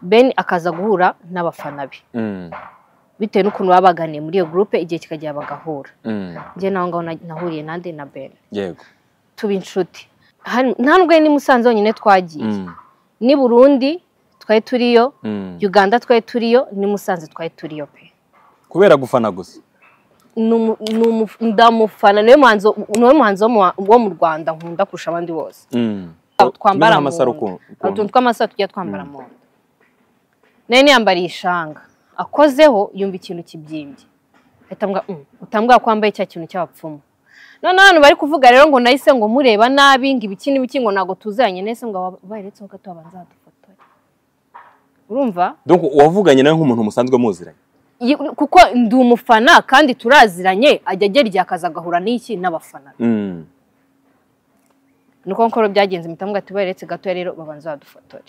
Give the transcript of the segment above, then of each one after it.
Ben akaza guhura n'abafana be bitewe n'ukuntu babaganiye muri iyo groupe igihe kikagiye bagahura nje naho ngaho nahuriye nande na Ben yego tuba inshuti nta nubwo ni Musanze nyine twagiye ni Burundi twari turiyo Uganda twari turiyo ni Musanze twari turiyo pe kubera gufana gusa ndamufana niwe muhanzi wo mu Rwanda nkunda kurusha abandi bose twambara amasaro tw'amasaro tujya twambara mu nene yambariye ishanga akozeho yumva ikintu kibyimbye utambwa kwambaye cya kintu cy'abapfumu none hano bari kuvuga rero ngo nahise ngo mureba nabi ngo ibiki n'ibiki ngo nago tuzanye nese ngo bayiretseho gato abanza dufotore urumva donc wavuganye nawe nk'umuntu musanzwe muziranye kuko ndi umufana kandi turaziranye ajya agera igihe akaza agahura n'iki n'abafana nuko nkoro byagenze mitambwa ati bayiretse gato rero babanza badufotore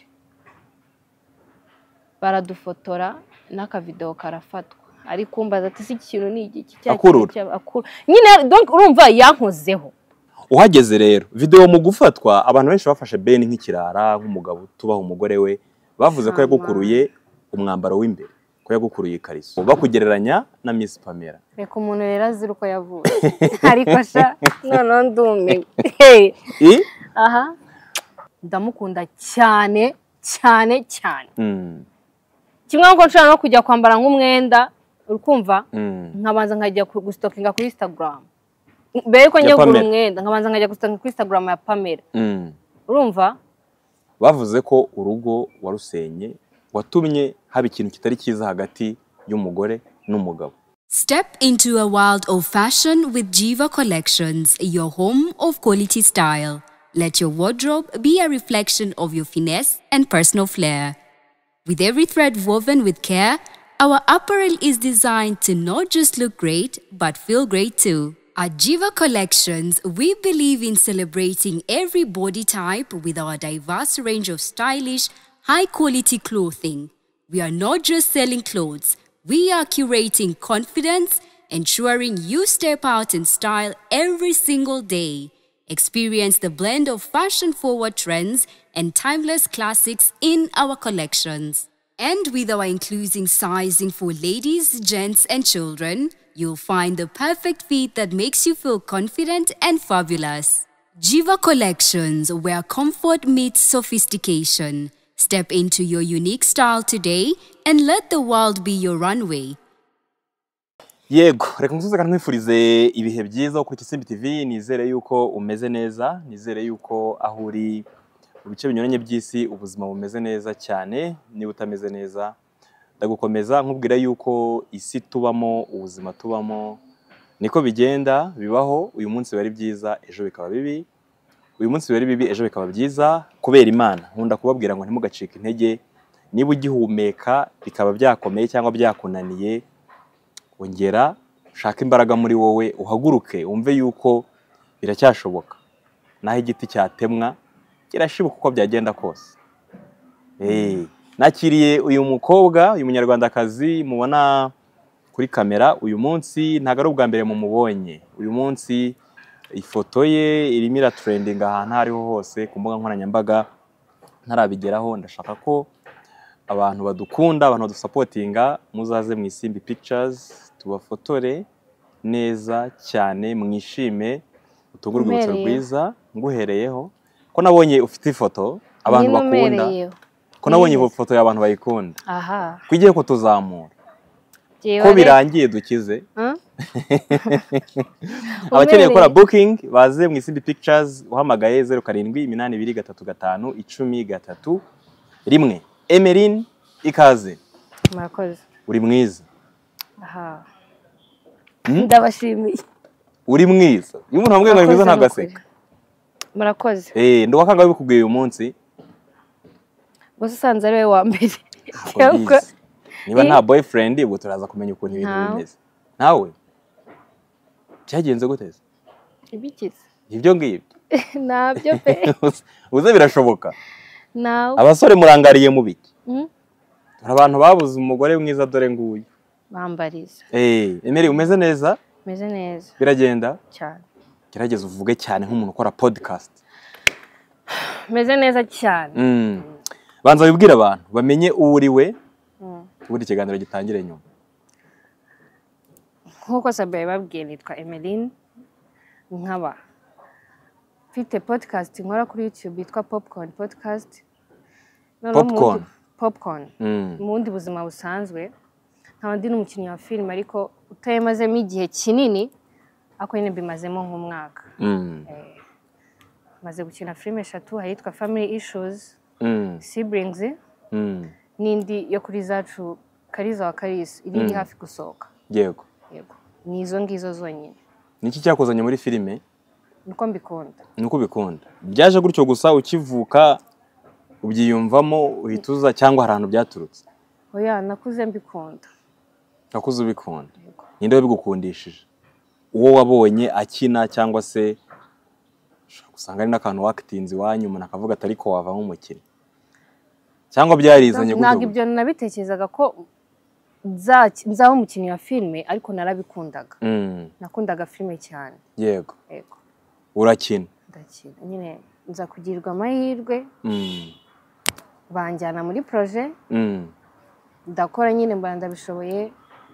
baradufotora n'aka video karafatwa ari kumbaza ati iki kintu ni iki nyine donc urumva yankozeho uhageze rero video mu gufatwa abantu benshi bafashe Ben nk'ikirara nk'umugabo tubaho umugore we bavuze ko yagukuruye umwambaro w'imbere ko yagukuruye ikariso bakugereranya na Miss Pamela reka umuntu rero azira uko yavuye ariko sha none ndumiwe aha ndamukunda cyane cyane cyane kimwe ngo nshaka no kujya kwambara nk'umwenda urukumva nkabanza nkajya gustokinga kuri Instagram mbere ko njya kugura umwenda nkabanza nkajya gustokinga kuri Instagram ya Pamela urumva bavuze ko urugo warusenye watumye haba ikintu kitari cyiza hagati y'umugore n'umugabo. Step into a world of fashion with Jiva Collections, your home of quality style. Let your wardrobe be a reflection of your finesse and personal flair. With every thread woven with care, our apparel is designed to not just look great, but feel great too. At Jiva Collections, we believe in celebrating every body type with our diverse range of stylish, high-quality clothing. We are not just selling clothes, we are curating confidence, ensuring you step out in style every single day. Experience the blend of fashion-forward trends and timeless classics in our collections. And with our inclusive sizing for ladies, gents, and children, you'll find the perfect fit that makes you feel confident and fabulous. Jiva Collections, where comfort meets sophistication. Step into your unique style today and let the world be your runway. Yego, reka nkusuze kandi nkwifurize ibihe byiza kuri Kisimbi TV. Nizere yuko umeze neza, nizere yuko aho uri mu bice binyuranye by'isi ubuzima bumeze neza cyane. Niba utameze neza ndagukomeza nkubwira yuko isi tubamo, ubuzima tubamo niko bigenda bibaho. Uyu munsi bari byiza, ejo bikaba bibi. Uyu munsi bari bibi, ejo bikaba byiza kubera Imana. Nkunda kubabwira ngo ntimugacike intege. Niba ugihumeka bikaba byakomeye cyangwa byakunaniye, ongera shaka imbaraga muri wowe, uhaguruke umve yuko biracyashoboka. Naho igiti cyatemwa kirashibuka uko byagenda kose. Nakiriye uyu mukobwa, uyu munyarwandakazi mubona kuri kamera uyu munsi. Ntago ari ubwa mbere mu mubonye. Uyu munsi ifoto ye irimo iratrending ahantu hariho hose ku mbuga nkoranyambaga. Ntarabigeraho, ndashaka ko abantu badukunda, abantu badusapotinga, muzaze mu Isimbi Pictures tubafotore neza cyane, mwishime, utugurwe urwibutso rwiza. Nguhereyeho ko nabonye ufite ifoto abantu bakunda, ko nabonye ifoto y'abantu bayikunda. Aha, kugiye ko tuzamura ko birangiye dukize. Abakeneye gukora booking baze mu Isimbi Pictures, uhamagaye 0782831031. Emeline ikaze. Murakoze. Uri mwiza. Aha. Ndabashimiye. Uri mwiza. Iyo umuntu ambwiye ngo mwiza ntagaseka. Murakoze. Ndo wakanga bikubwiye uyu munsi. Gusa usanze ari we wa mbere. Niba nta boyfriend ubwo turaza kumenya ukuntu ibintu bimeze. Nawe cyagenze guteze? Ibikize. Ibyo ngibyo. Nabyo pe. Uze birashoboka. Nawe. Abasore murangariye mu biki? Abantu babuze umugore mwiza dore nguyu. Bambariza. Emery umeze neza? Meze neza. Biragenda? Cyane. Gerageza uvuge cyane nk'umuntu ukora podcast. Meze neza cyane. banza wibwira abantu bamenye uwo uri we ubundi ikiganiro gitangire nyuma. Nkuko Sabe babwiye nitwa Emeline, nkaba mfite podcast nkora kuri YouTube yitwa Popcorn Podcast. Popcorn mu bundi buzima busanzwe nkaba ndi n'umukinnyi wa film ariko utayemazemo igihe kinini ako nyine mbimazemo nk'umwaka. Maze gukina film 3 hayitwa Family Issues, Siblings, n'indi yo kuri zacu Kariza wa Karisi iri hafi gusohoka. Yego Nizo ngizo zonyine. Niki cyakozanye muri filime? Nuko mbikunda. Nuko bikunda. Byaje gutyo gusa ukivuka ubyiyumvamo uhituza cyangwa hari ahantu byaturutse? Oya, nakuze mbikunda. Nakuze ubikunda. Ninde wabigukundishije? Uwo wabonye akina cyangwa se usanga ari n'akantu wakitinze wanyu umuntu akavuga ati ariko wava nk'umukino? Cyangwa byarizanye gutyo? Ntabwo ibyo nabitekerezaga ko nzaba umukinnyi wa filime ariko narabikundaga. Nakundaga filime cyane. Yego. Urakina? Ndakina. Nyine nza kugirwa amahirwe. Banjyana muri projet. Ndakora nyine mbana ndabishoboye.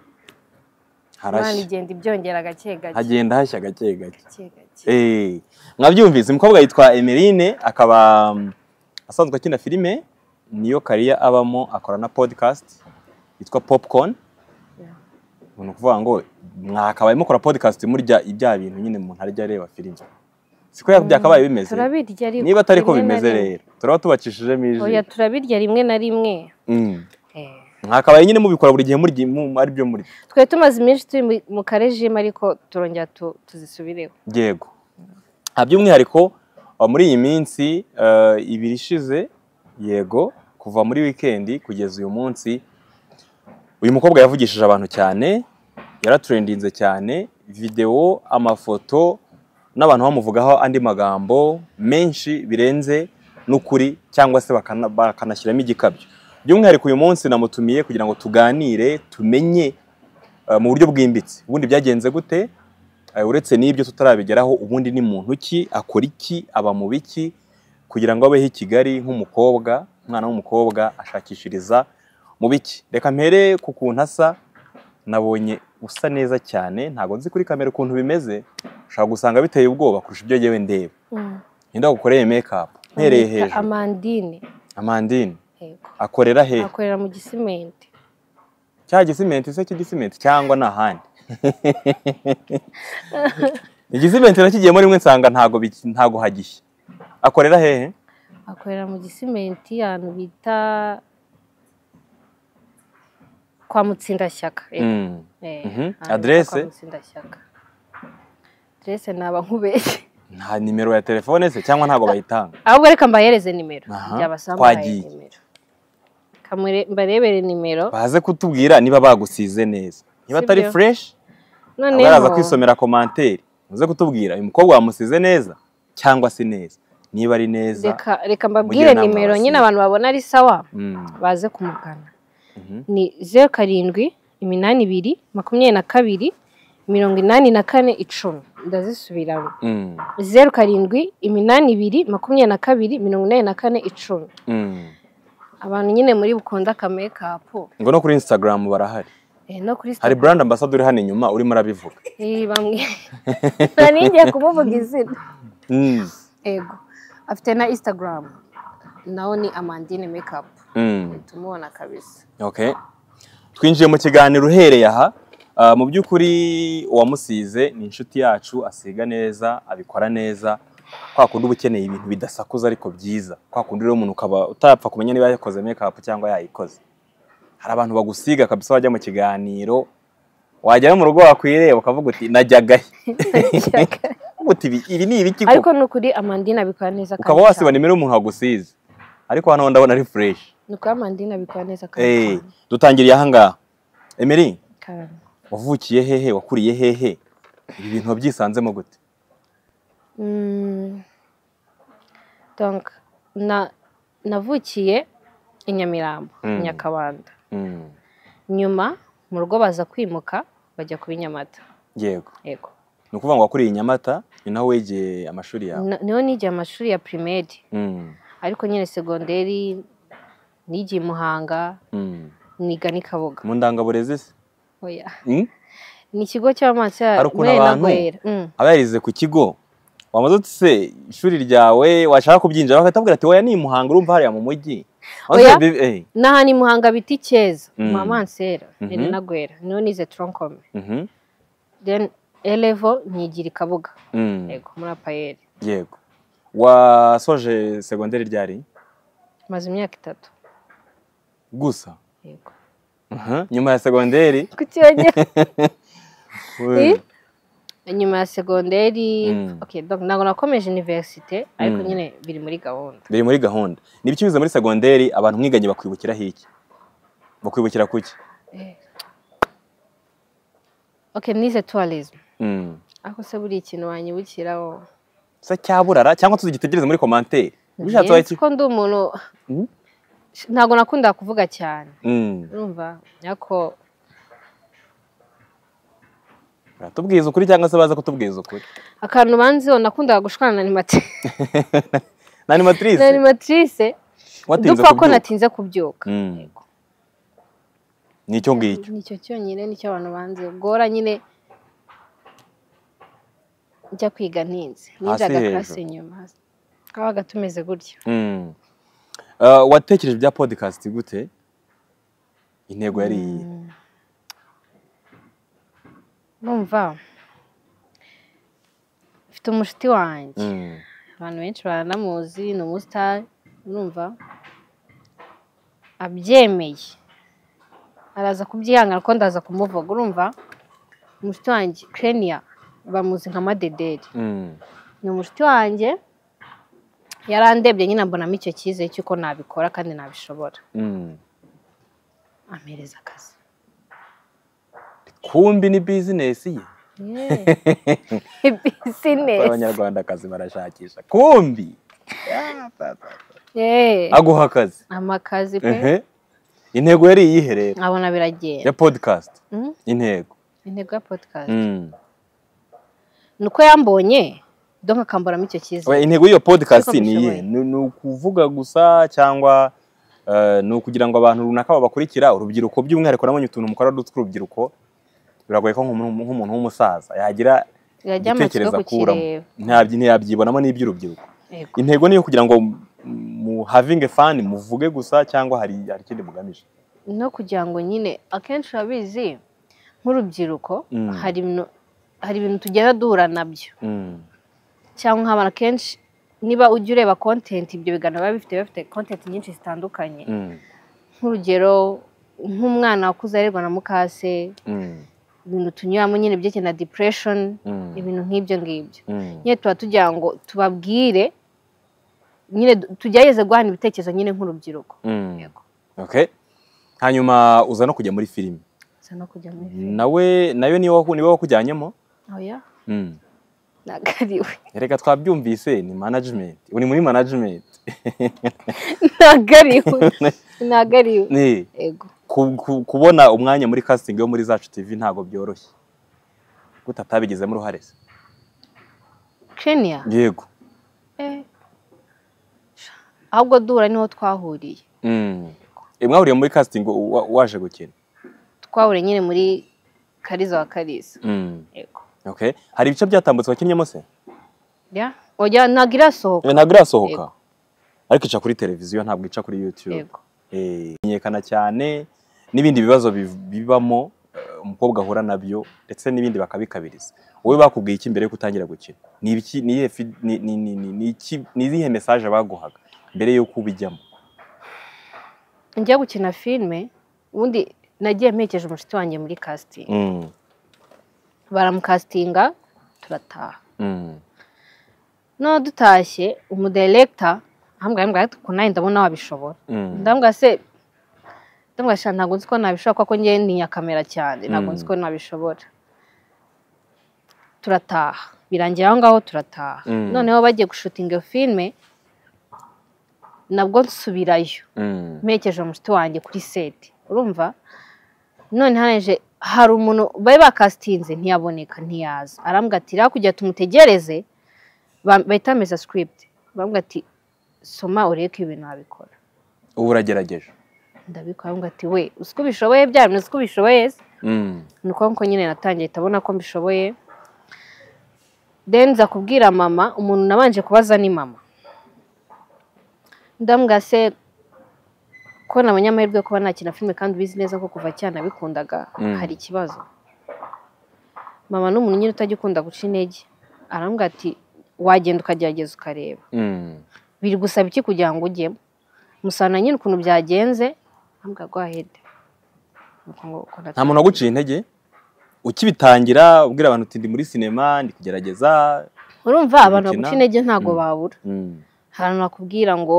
Imana igenda ibyongera gake gake. Hagenda hashya gake gake. Mwabyumvise umukobwa yitwa Emeline akaba asanzwe akina filime, niyo career abamo, akora na podcast yitwa Popcorn. Umuntu kuvuga ngo mwakabaye mukora podcast murya ibya bintu nyine umuntu arya areba filime. Siko byakabaye bimeze. Turabirya ariko niba atari ko bimeze rero turaba tubakishije mije. Oya, turabirya rimwe na rimwe. Mwakabaye nyine mubikora buri gihe ari byo muri. Twe tumaze iminsi turi mu karejime ariko turongera tuzisubireho. Yego. By'umwihariko muri iyi minsi ibiri ishize, yego, kuva muri weekend kugeza uyu munsi, uyu mukobwa yavugishije abantu cyane, yaratrendinze cyane, video, amafoto n'abantu bamuvugaho andi magambo menshi birenze n'ukuri cyangwa se bakanashyiramo igikabyo. By'umwihariko uyu munsi namutumiye kugira ngo tuganire tumenye mu buryo bwimbitse ubundi byagenze gute, uretse n'ibyo tutarabigeraho ubundi ni muntu ki, akora iki, aba mu biki kugira ngo abeho i Kigali nk'umukobwa, umwana w'umukobwa ashakishiriza mu biki. Reka mpere ku kuntu asa, nabonye usa neza cyane, ntago nzi kuri kamera ukuntu bimeze, ushaka gusanga biteye ubwoba kurusha ibyo yewe ndeba. Ninde wagukoreye makeup? Mpereye hejuru. Amandine. Akorera he? Akorera mu Gisimenti. Cya Gisimenti se cy'igisimenti cyangwa nahandi? Igisimenti nakigiyemo rimwe nsanga ntago hagishye. Akorera hehe? Akorera mu Gisimenti ahantu bita kwa Mutsindashyaka. Adresse? Adresse naba nkubeshye. Nta nimero ya telefone se cyangwa ntago bayitanga? Ahubwo reka mbahereze nimero. Byabasambaye nimero. Mbarebere nimero. Baze kutubwira niba bagusize neza. Niba atari fresh, none baraza kwisomera commentaire. Muze kutubwira uyu mukobwa wamusize neza cyangwa si neza. Niba ari neza. Reka mbabwire nimero nyine abantu babona ari sawa. Baze kumugana. Ni 07 82 22 84 10. Ndazisubiramo. 07 82 22 84 10. Abantu nyine muri bukunda ka makeup. Ngo no kuri Instagram barahari. No kuri Instagram. Hari brand ambassador uri hano inyuma urimo arabivuga. Bamwe. Naningiye kumuvuga izina. Ego. Afite na Instagram. Naho ni Amandine Makeup. Tumubona kabisa. Okay. Twinjiye mu kiganiro uhereye aha. Mu by'ukuri uwamusize ni inshuti yacu, asiga neza, abikora neza. Kwa kundi ubukeneye ibintu bidasakuza ariko byiza. Kwa kundi rero umuntu ukaba utapfa kumenya niba yakoze makeup cyangwa yayikoze. Hari abantu bagusiga kabisa wajya mu kiganiro, wajya mu rugo wakwireba ukavuga uti najyaga uti ibi ni ibiki ko? Ariko nukuri Amandine abikora neza kandi. Ukaba wasiba nimero umuntu wagusize. Ariko hano ndabona ari fresh. Nuko Amandine abikora neza kandi. Dutangiriye aha ngaha. Emery, wavukiye hehe, wakuriye hehe? Ibi bintu wabyisanzemo gute? Donc navukiye i Nyamirambo, Nyakabanda. Nyuma mu rugo baza kwimuka bajya kuba Nyamata. Yego. Ni ukuvuga ngo wakuriye Nyamata, ni naho wegeye amashuri yawe? Niho nigiye amashuri ya primaire. Ariko nyine secondaire nigiye i Muhanga niga n'i Kabuga mu ndangaburezi se oya ni ikigo cy'amaso hari ukuntu abantu aba yarize ku kigo wamaze uti se ishuri ryawe washaka kubyinjira bakatubwira ati oya ni i Muhanga urumva hariya mu mujyi oya n'ahantu i Muhanga biti Cyeza Mamansera na Gwera niho nize troncome then A-level nyigira i Kabuga yego muri APR yego wasoje secondaire ryari maze imyaka 3 gusa yego nyuma ya secondaire kucyongera nyuma ya secondaire okay donc ntabwo nakomeje université ariko nyine biri muri gahunda ni ibiki bize muri secondaire abantu mwiganye bakwibukira hiki bakwibukira kuki okay nize tourism ako se buri ikintu wanyibukiraho sa cyaburara cyangwa tuzigitegereza muri commentaire bishatse waki ko ndi umuntu ntabwo nakunda kuvuga cyane urumva yako tubwiza ukuri cyangwa se baza kutubwiza ukuri akantu banziho nakundaga gushwana na animatrice dupfa ko natinze kubyuka nicyo ngicyo nicyo cyonyine nicyo abantu banziho gora nyine njya kwiga ntinze ninjaga class inyuma kabaga tumeze gutya watekereje bya podcast gute intego yari numva mfite umushiti wanjye abantu benshi baranamuzi ni umustar numva abyemeye araza kubyihangana ko ndaza kumuvuga urumva umushiti wanjye Kenya bamuzi nka Madederi ni umushiti wanjye yarandebye nyine mbonamo icyo cyizere cy'uko nabikora kandi nabishobora ampereza akazi kumbi ni business ye business abanyarwanda akazi barashakisha kumbi aguha akazi amakazi pe intego yari iyiherera abona biragenda ya podcast intego ya podcast nuko yambonye donc akamboramo icyo cyizere intego y'iyo podcast ni ukuvuga gusa cyangwa ni ukugira ngo abantu runaka babakurikira urubyiruko by'umwihariko nabonye utuntu mukora tw'urubyiruko biragoye ko nk'umuntu w'umusaza yagira igitekerezo akuramo ntiyabyibonamo n'iby'urubyiruko intego niyo kugira ngo mu having fun muvuge gusa cyangwa hari ikindi mugamije no kugira ngo nyine akenshi abizi nk'urubyiruko hari ibintu tugenda duhura nabyo cyangwa nk'abantu akenshi niba ujya ureba content ibyo biganiro biba bifite content nyinshi zitandukanye nk'urugero nk'umwana wakuze arerwa na mukase ibintu tunyuramo nyine byeke na depression ibintu nk'ibyo ngibyo nyine tuba tugira ngo tubabwire nyine tugerageze guhana ibitekerezo nyine nk'urubyiruko okay hanyuma uza no kujya muri filime nayo niwe wakujyanyemo oya nagariwe reka twabyumvise ni management uri muri management nagariwe yego kubona umwanya muri casting yo muri Zacu TV ntago byoroshye gutatabigizemo uruhare se Kenya yego ahubwo dura niho twahuriye mwahuriye muri casting waje gukina twahuriye nyine muri Kariza wa Kariza yego okay hari ibice byatambutse wakinyemo se oya ntabwo irasohoka ariko ica kuri televiziyo ntabwo ica kuri YouTube menyekana cyane n'ibindi bibazo bibamo umukobwa ahura nabyo ndetse n'ibindi bakabikabiriza wowe bakubwiye iki mbere yo kutangira gukina ni izihe message baguhaga mbere yo kubijyamo njya gukina filme ubundi nagiye mpekeje umushiti wanjye muri casting baramukastinga turataha no dutashye umudirector ambwira ko nayo ndabona wabishobora ndambwira ntabwo nzi ko nabishobora kuko njye ni kamera cyane ntabwo nzi ko nabishobora turataha birangira aho ngaho turataha noneho bagiye gushutinga iyo filme nabwo nsubirayo mpekeje umushiti wanjye kuri set urumva none hanaje hari umuntu bari bakastinze ntiyaboneka ntiyaza arambwira ati kujya tumutegereze bahita meza script bambwira ati soma ureke ibintu abikora ubu uragerageje ndabikora ngo ati we uko bishoboye byari uko bishoboye nuko nyine natangiye tabona ko mbishoboye then nza kubwira mama umuntu nabanje kubaza ni mama ndambwa se ko nabonye amahirwe kuba nakina filime kandi ubizi neza ko kuva cyane nabikundaga hari ikibazo mama n'umuntu nyine utagikunda guca intege arambwira ati wagenda ukagerageza ukareba biri gusaba iki kugira ngo ujyemo musana nyine ukuntu byagenze ambwira go ahead nta muntu waguciye intege ukibitangira ubwira abantu uti ndi muri sinema ndi kugerageza urumva abantu baguca intege ntago babura hano nakubwira ngo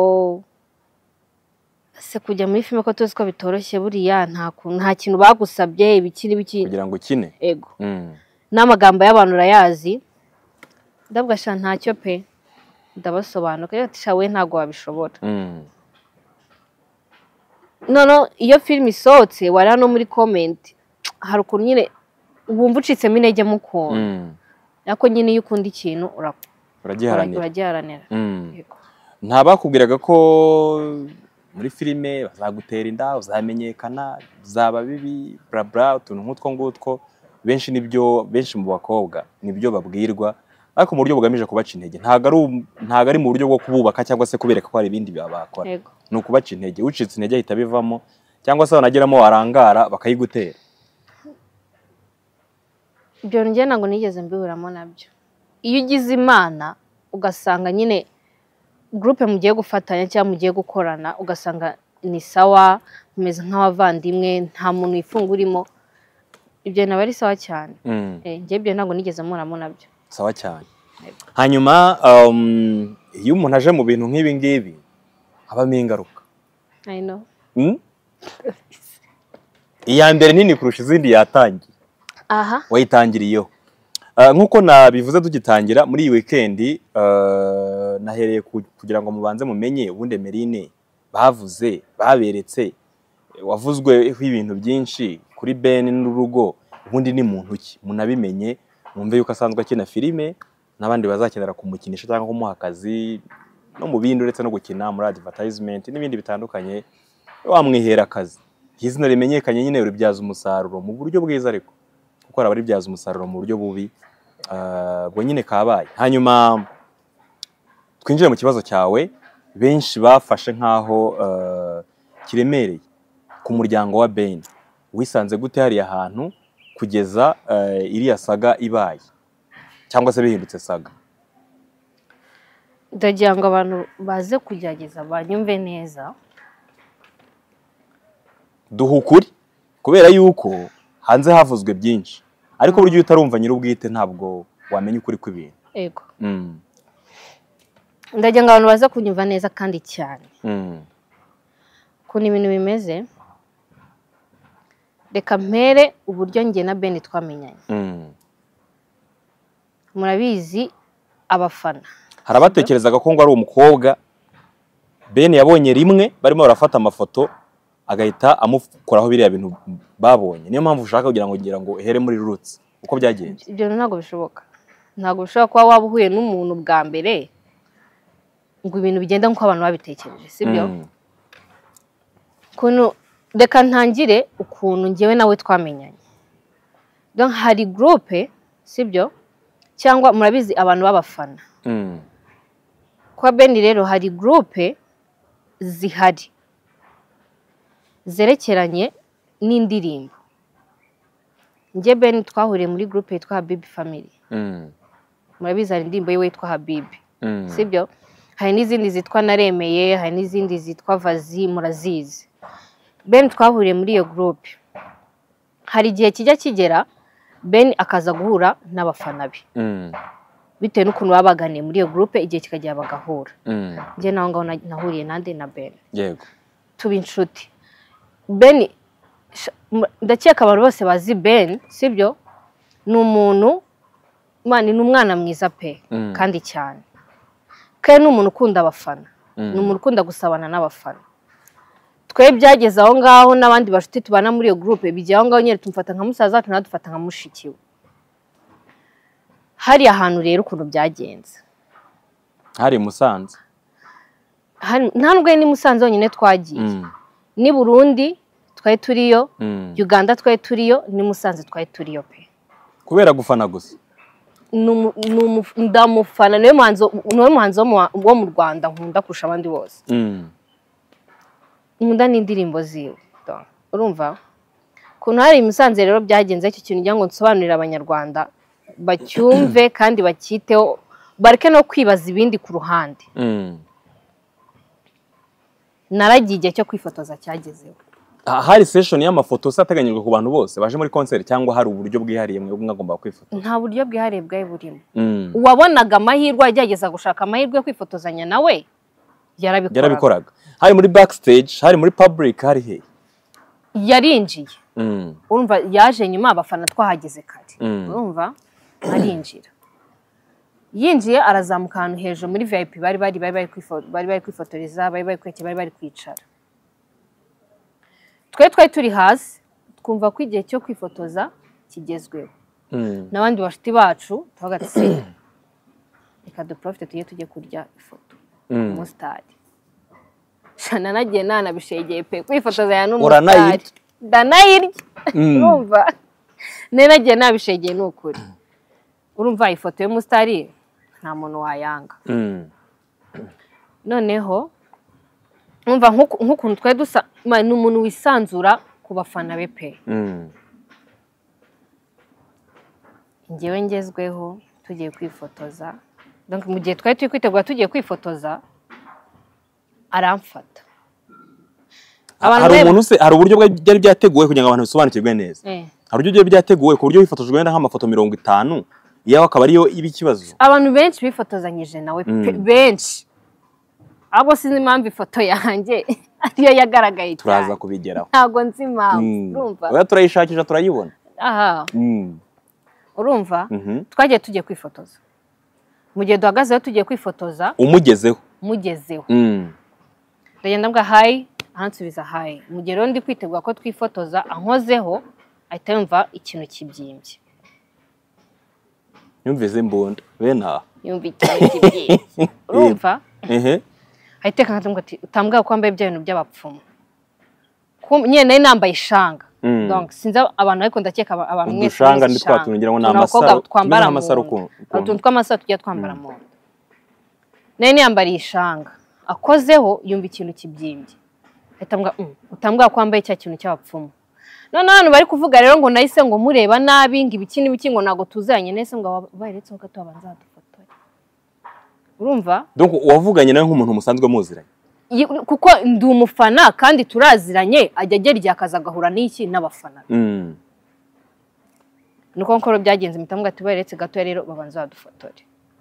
se kujya muri filime ko tuzi ko bitoroshye buriya nta kintu bagusabye ibikiri kugira ngo ukine ego n'amagambo y'abantu urayazi ndabwasha ntacyo pe ndabasobanura ati shawe ntago wabishobora none iyo filime isohotse wari hano muri comment hari ukuntu nyine wumva ucitsemo intege mu kuntu ariko nyine iyo ukunda ikintu uragiharanira ntabakubwiraga ko muri filime bazagutera inda uzamenyekana zaba bibi bla bla utuntu nk'utwo ngutwo benshi mu bakobwa nibyo babwirwa ariko mu buryo bugamije kubaca intege ntago ari mu buryo bwo kububaka cyangwa se kubereka ko hari ibindi bakora ni ukubaca intege ucitse intege ahita bivamo cyangwa se wanageramo warangara bakayigutera ibyo njye ntabwo nigeze mbiburamo nabyo iyo ugize imana ugasanga nyine groupe mugiye gufatanya cyangwa mugiye gukorana ugasanga ni sawa mumeze nk'abavandimwe nta muntu wifunga urimo ibyo naba ari sawa cyane njye ibyo ntabwo nigeze muramo nabyo sawa cyane hanyuma iyo umuntu aje mu bintu nk'ibi ngibi habamo ingaruka I know iya mbere nini kurusha izindi yatangiye wayitangiriyeho nk'uko nabivuze tugitangira muri iyi weekend nahereye kugira ngo mubanze mumenye ubundi Emeline bavuze baberetse wavuzweho ibintu byinshi kuri Ben n'urugo ubundi ni muntu ki munabimenye mwumve yuko asanzwe akina filime n'abandi bazakenera kumukinisha cyangwa kumuha akazi no mu bindi uretse no gukina muri advertisement n'ibindi bitandukanye wamwihera akazi izina rimenyekanye nyine uribyaza umusaruro mu buryo bwiza ariko kuko araba ribyaza umusaruro mu buryo bubi bwo nyine kabaye hanyuma twinjire mu kibazo cyawe benshi bafashe nkaho kiremereye ku muryango wa Ben wisanze gute hari ahantu kugeza iriya saga ibaye cyangwa se bihindutse saga ndagira ngo abantu baze kugerageza banyumve neza duhukuri kubera yuko hanze havuzwe byinshi ariko buryo utarumva nyir'ubwite ntabwo wamenya ukuri kw'ibintu ego ndagira ngo abantu baze kunyumva neza kandi cyane ukuntu ibintu bimeze reka mpere uburyo njye na Ben twamenyanye murabizi abafana hari abatekerezaga ko ngo ari umukobwa Ben yabonye rimwe barimo barafata amafoto agahita amukoraho biriya bintu babonye niyo mpamvu ushaka kugira ngo here muri roots uko byagenze ibyo ntabwo bishoboka ntabwo bishobora kuba waba uhuye n'umuntu bwa mbere ngo ibintu bigenda nk'uko abantu babitekereje sibyo reka ntangire ukuntu njyewe nawe twamenyanye hari groupe sibyo cyangwa murabizi abantu b'abafana kwa Ben rero hari groupe zihari zerekeranye n'indirimbo njye Ben twahuriye muri groupe yitwa Habibi Family murabizi hari indirimbo ye yitwa Habibi sibyo hari n'izindi zitwa Naremeye hari n'izindi zitwa Vazi murazizi Ben twahuriye muri iyo groupe hari igihe kijya kigera Ben akaza guhura n'abafana be bitewe n'ukuntu babaganiye muri iyo groupe igihe kikagera bagahura njye naho ngaho nahuriye nande na Ben yego tuba inshuti Ben ndakeka abantu bose bazi Ben sibyo ni umuntu ni umwana mwiza pe kandi cyane kandi ni umuntu ukunda abafana ni umuntu ukunda gusabana n'abafana twe byageze aho ngaho n'abandi bashuti tubana muri iyo groupe bijya aho ngaho nyine tumufata nka musaza wacu dufata nka mushiki we hari ahantu rero ukuntu byagenze hari Musanze nta nubwo ni Musanze honyine twagiye ni Burundi twari turiyo Uganda twari turiyo ni Musanze twari turiyo pe kubera gufana gusa ndamufana niwe muhanzi wo mu Rwanda nkunda kurusha abandi bose nkunda n'indirimbo ziwe urumva kuntu hari Musanze rero byagenze icyo kintu ngira ngo nsobanurire abanyarwanda bacyumve kandi bakiteho bareke no kwibaza ibindi ku ruhande naragiye igihe cyo kwifotoza cyagezeho hari session y'amafoto ateganyijwe ku bantu bose baje muri concert cyangwa hari uburyo bwihariye mwe mwagomba kwifotoza nta buryo bwihariye bwaye burimo wabonaga amahirwe agerageza gushaka amahirwe yo kwifotozanya nawe yarabikoraga hari muri backstage hari muri public hari he yarinjiye urumva yaje nyuma abafana twahageze kare urumva arinjira yinjiye arazamuka ahantu hejuru muri VIP bari kwifotoreza bari bari kwicara twari turi hasi twumva ko igihe cyo kwifotoza kigezweho n'abandi bashiti bacu tuhagatse reka duprofite tujye kurya ifoto mu stade shana nagiye nanabishegeye pe kwifotoza ya n'umustari ndanayirya urumva nagiye nabishegeye n'ukuri urumva ifoto y'umustari nta muntu wayanga noneho umva nk'ukuntu twari dusa ni umuntu wisanzura ku bafana be pe ngewe ngezweho tugiye kwifotoza mu gihe twari turi kwitegura tugiye kwifotoza aramfata hari uburyo byari byateguwe kugira ngo abantu bisobanukirwe neza hari uburyo byari byateguwe ku buryo wifotojwe wenda nk'amafoto 50 yawe akaba ariyo iba ikibazo abantu benshi bifotozanyije nawe benshi abo sinzi impamvu ifoto yanjye ariyo yagaragaye cyane turaza kubigeraho ntago nzi impamvu urumva oya turayishakisha turayibona aha urumva twagiye tugiye kwifotoza mu gihe duhagazeho tugiye kwifotoza umugezeho ndagenda mbwa hayi ahansubiza hayi mu gihe rero ndi kwitegura ko twifotoza ankozeho ahita yumva ikintu kibyimbye yumvize imbunda bena yumva ikintu kibyimbye urumva ahita kangatambwa ati utambwa ko wambaye ibyo bintu by'abapfumu nyene nari nambaye ishanga donc sinza abantu ariko ndakeka abantu mwese ushanga ndi twatungira ngo namasaro twambara amasaro ko utuntu tw'amasaro tujya twambara mu nari yambariye ishanga akozeho yumva ikintu kibyimbye ahita utambwa ko wambaye cya kintu cy'abapfumu none hano bari kuvuga rero ngo nahise ngo mureba nabi ngo ibiki n'ibiki ngo nago tuzanye nese ngo bayiretseho gato abanza dufotore urumva donc wavuganye nawe nk'umuntu musanzwe muziranye kuko ndi umufana kandi turaziranye ajya agera igihe akaza agahura n'iki n'abafana nuko nkoro byagenze mitambwa ati bayiretseho gato rero babanza badufotore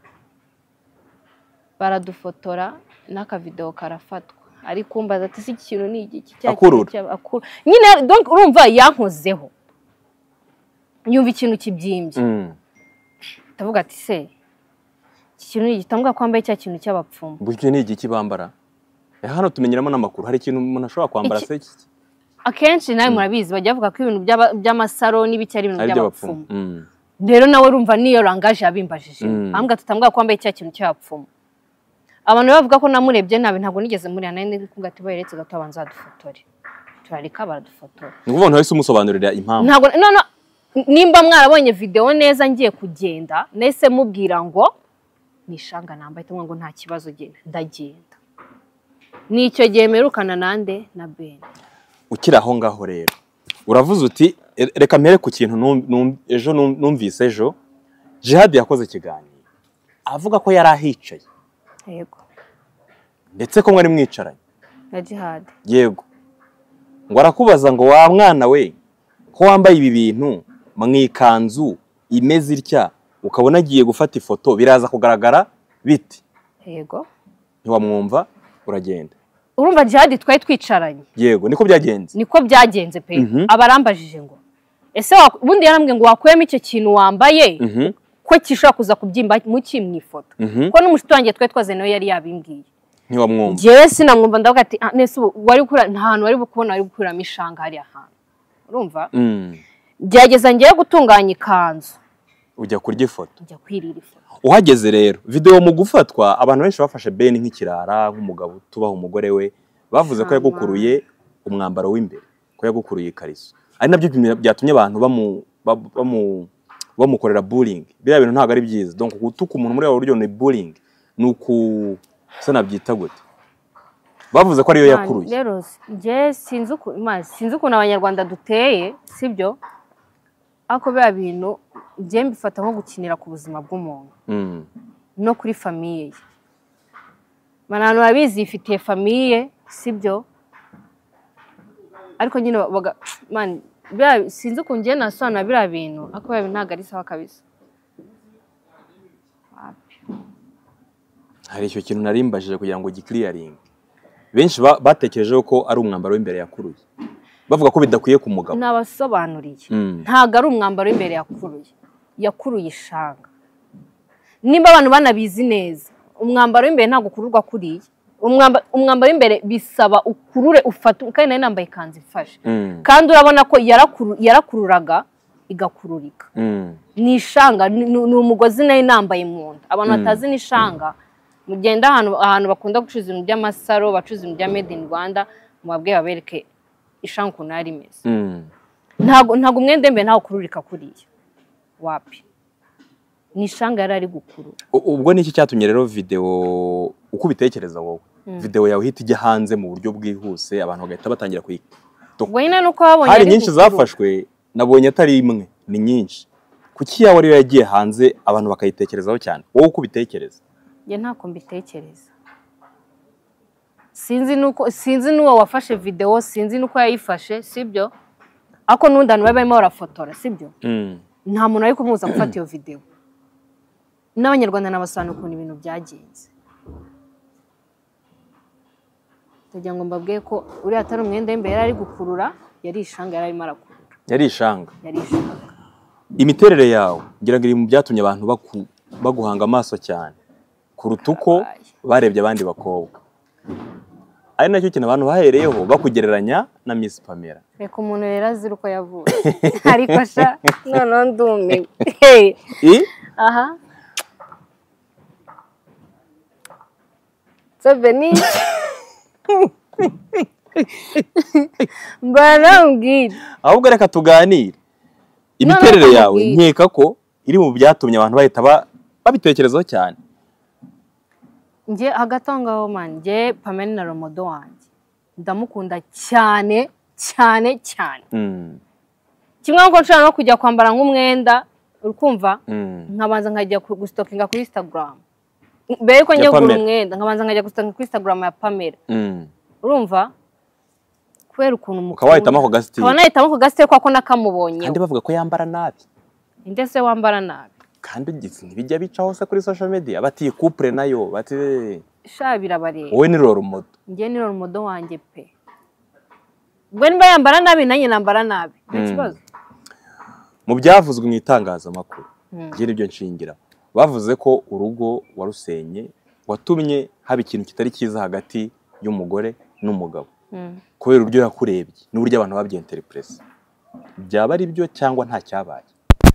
baradufotora n'akavideo karafatwa ari kumbaza ati iki kintu ni iki cyakuru nyine donc urumva yankozeho nyumva ikintu kibyimbye ndavuga ati se iki kintu gitambwa kwambaye cya kintu cy'abapfumu buryo ni iki kibambara hano tumenyeramo n'amakuru hari ikintu umuntu ashobora kwambara se iki akenshi nawe murabizi bajya bavuga ko ibintu by'amasaro n'ibiki ari ibintu by'abapfumu rero nawe urumva niyo rangaje yabimbajije ambwa tutambwa kwambaye cya kintu cy'abapfumu abantu bavuga ko namurebye nabi ntabwo nigeze muri anane kugati bayiretse gato abanza dufotore turarika baradufotora nguvuga nto hise umusobanurira impamvu ntabwo nimba mwarabonye video neza ngiye kugenda nese mubwira ngo nishanga nambaye tumwe ngo nta kibazo genda ndagenda nicyo gihe merukana nande na Ben ukira aho ngaho rero uravuze uti reka mpere ku kintu ejo numvise ejo Jihad yakoze ikiganiro avuga ko yari ahicaye yego ndetse ko mwari mwicaranye na Jihad yego ngo arakubaza ngo wa mwana we ko wambaye ibi bintu mwikanzu imeze itya ukabona agiye gufata ifoto biraza kugaragara biti yego ntiwamwumva uragenda urumva Jihad twari twicaranye yego niko byagenze pe abarambajije ngo ese ubundi yarambwiye ngo wakuyemo icyo kintu wambaye ko kishobora kuza kubyimba mu ifoto ko n'umushito wanjye twari twaze nawe yari yabimbwiye ntiwamwumva jewe sinamwumva ndavuga ati nese wari gukura nta hantu wari kubona wari gukuramo ishanga hari ahantu urumva gerageza ngiye gutunganya ikanzu ujya kurya ifoto ujya kwirira ifoto uhageze rero video mu gufatwa abantu benshi bafashe Ben nk'ikirara nk'umugabo tubaho umugore we bavuze ko yagukuruye umwambaro w'imbere ko yagukuruye ikariso ari nabyo byatumye abantu bamukorera bullying biriya bintu ntabwo ari byiza donc gutuka umuntu muri abo buryo ni bullying nuko sanabyita gute bavuze ko ariyo yakuruye rero nje sinzi ukuntu abanyarwanda duteye sibyo ako bya bintu nje mbifata nko gukinira ku buzima bw'umuntu no kuri famiye ye manano abizi ifitiye famiye sibyo ariko nyine sinzi ukuntu nje nasana biriya bintu ako bya bintu ntabwo ari sawa kabisa. Hari icyo kintu narimbajije kugira ngo giclearing benshi batekereje ko ari umwambaro w'imbere yakuruye bavuga ko bidakwiye ku mugabo nabasobanuriye ntago ari umwambaro w'imbere yakuruye ishanga nimba abantu banabizi neza umwambaro w'imbere ntago ukururwa kuriye umwambaro w'imbere bisaba ukurure ufata kandi nayo nambaye kanzi ifashe kandi urabona ko yarakururaga igakururika ni ishanga ni umugozi nayo nambaye mu nda abantu batazi ni ishanga mugenda ahantu bakunda gucuruza ibintu by'amasaro bacuruza ibintu bya made in Rwanda mubabwiye babereke ishanga ukuntu yari imeze ntago umwenda w'imbere ntago ukururika kuriya wapi ni ishanga yari ari gukurura. Ubwo niki cyatumye rero video uko ubitekereza wowe video yawe hita ijya hanze mu buryo bwihuse abantu bagahita batangira wena nuko babonye hari nyinshi zafashwe nabonye atari imwe ni nyinshi kuki yawe ariyo yagiye hanze abantu bakayitekerezaho cyane wowe uko ubitekereza? Nge ntako mbitekereza sinzi nuwo wafashe video sinzi nuko yayifashe sibyo ako nundana barimo barafotora sibyo nta muntu ari kumuza gufata iyo video n'abanyarwanda nabasobanura ukuntu ibintu byagenze kugira ngo mbabwiye ko uri atari umwenda w'imbere ari gukurura yari ishanga yari arimo arakurura yari ishanga imiterere yawe ngira ngo iri mu byatumye abantu baguhanga amaso cyane kuruta uko barebye abandi bakobwa ari nacyo kintu abantu bahereyeho bakugereranya na Miss Pamela. Reka umuntu rero azira uko yavuye ariko sha noneho ndumiwe aha Sabeni Barambwira ahubwo reka tuganire imiterere yawe nkeka ko iri mu byatumye abantu bahita babitekerezaho cyane. Nje agatongaho man nje Pamela na Romodo wanjye ndamukunda cyane cyane cyane kimwe ngo nshaka no kujya kwambara nk'umwenda urukumva nkabanza nkajya gustokinga kuri Instagram mbere ko njye gura umwenda nkabanza nkajya gustokinga kuri Instagram ya Pamela urumva kwera ukuntu mukaba wahitamo ako gasite nahitamo ako gasite ko nakamubonye kandi bavuga ko yambara nabi inde se wambara nabi kandi ntibijya bica hose kuri social media bati couple nayo bati sha birabareba wowe ni Romodo ngiye ni Romodo wanjye pe ubwo nimba yambara nabi nanjye nambara nabi ikibazo mu byavuzwe mu itangazamakuru ngira ibyo nshingira bavuze ko urugo warusenye watumye haba ikintu kitari cyiza hagati y'umugore n'umugabo kubera uburyo yakurebye n'uburyo abantu babyenterprese byaba ari byo cyangwa nta cyabaye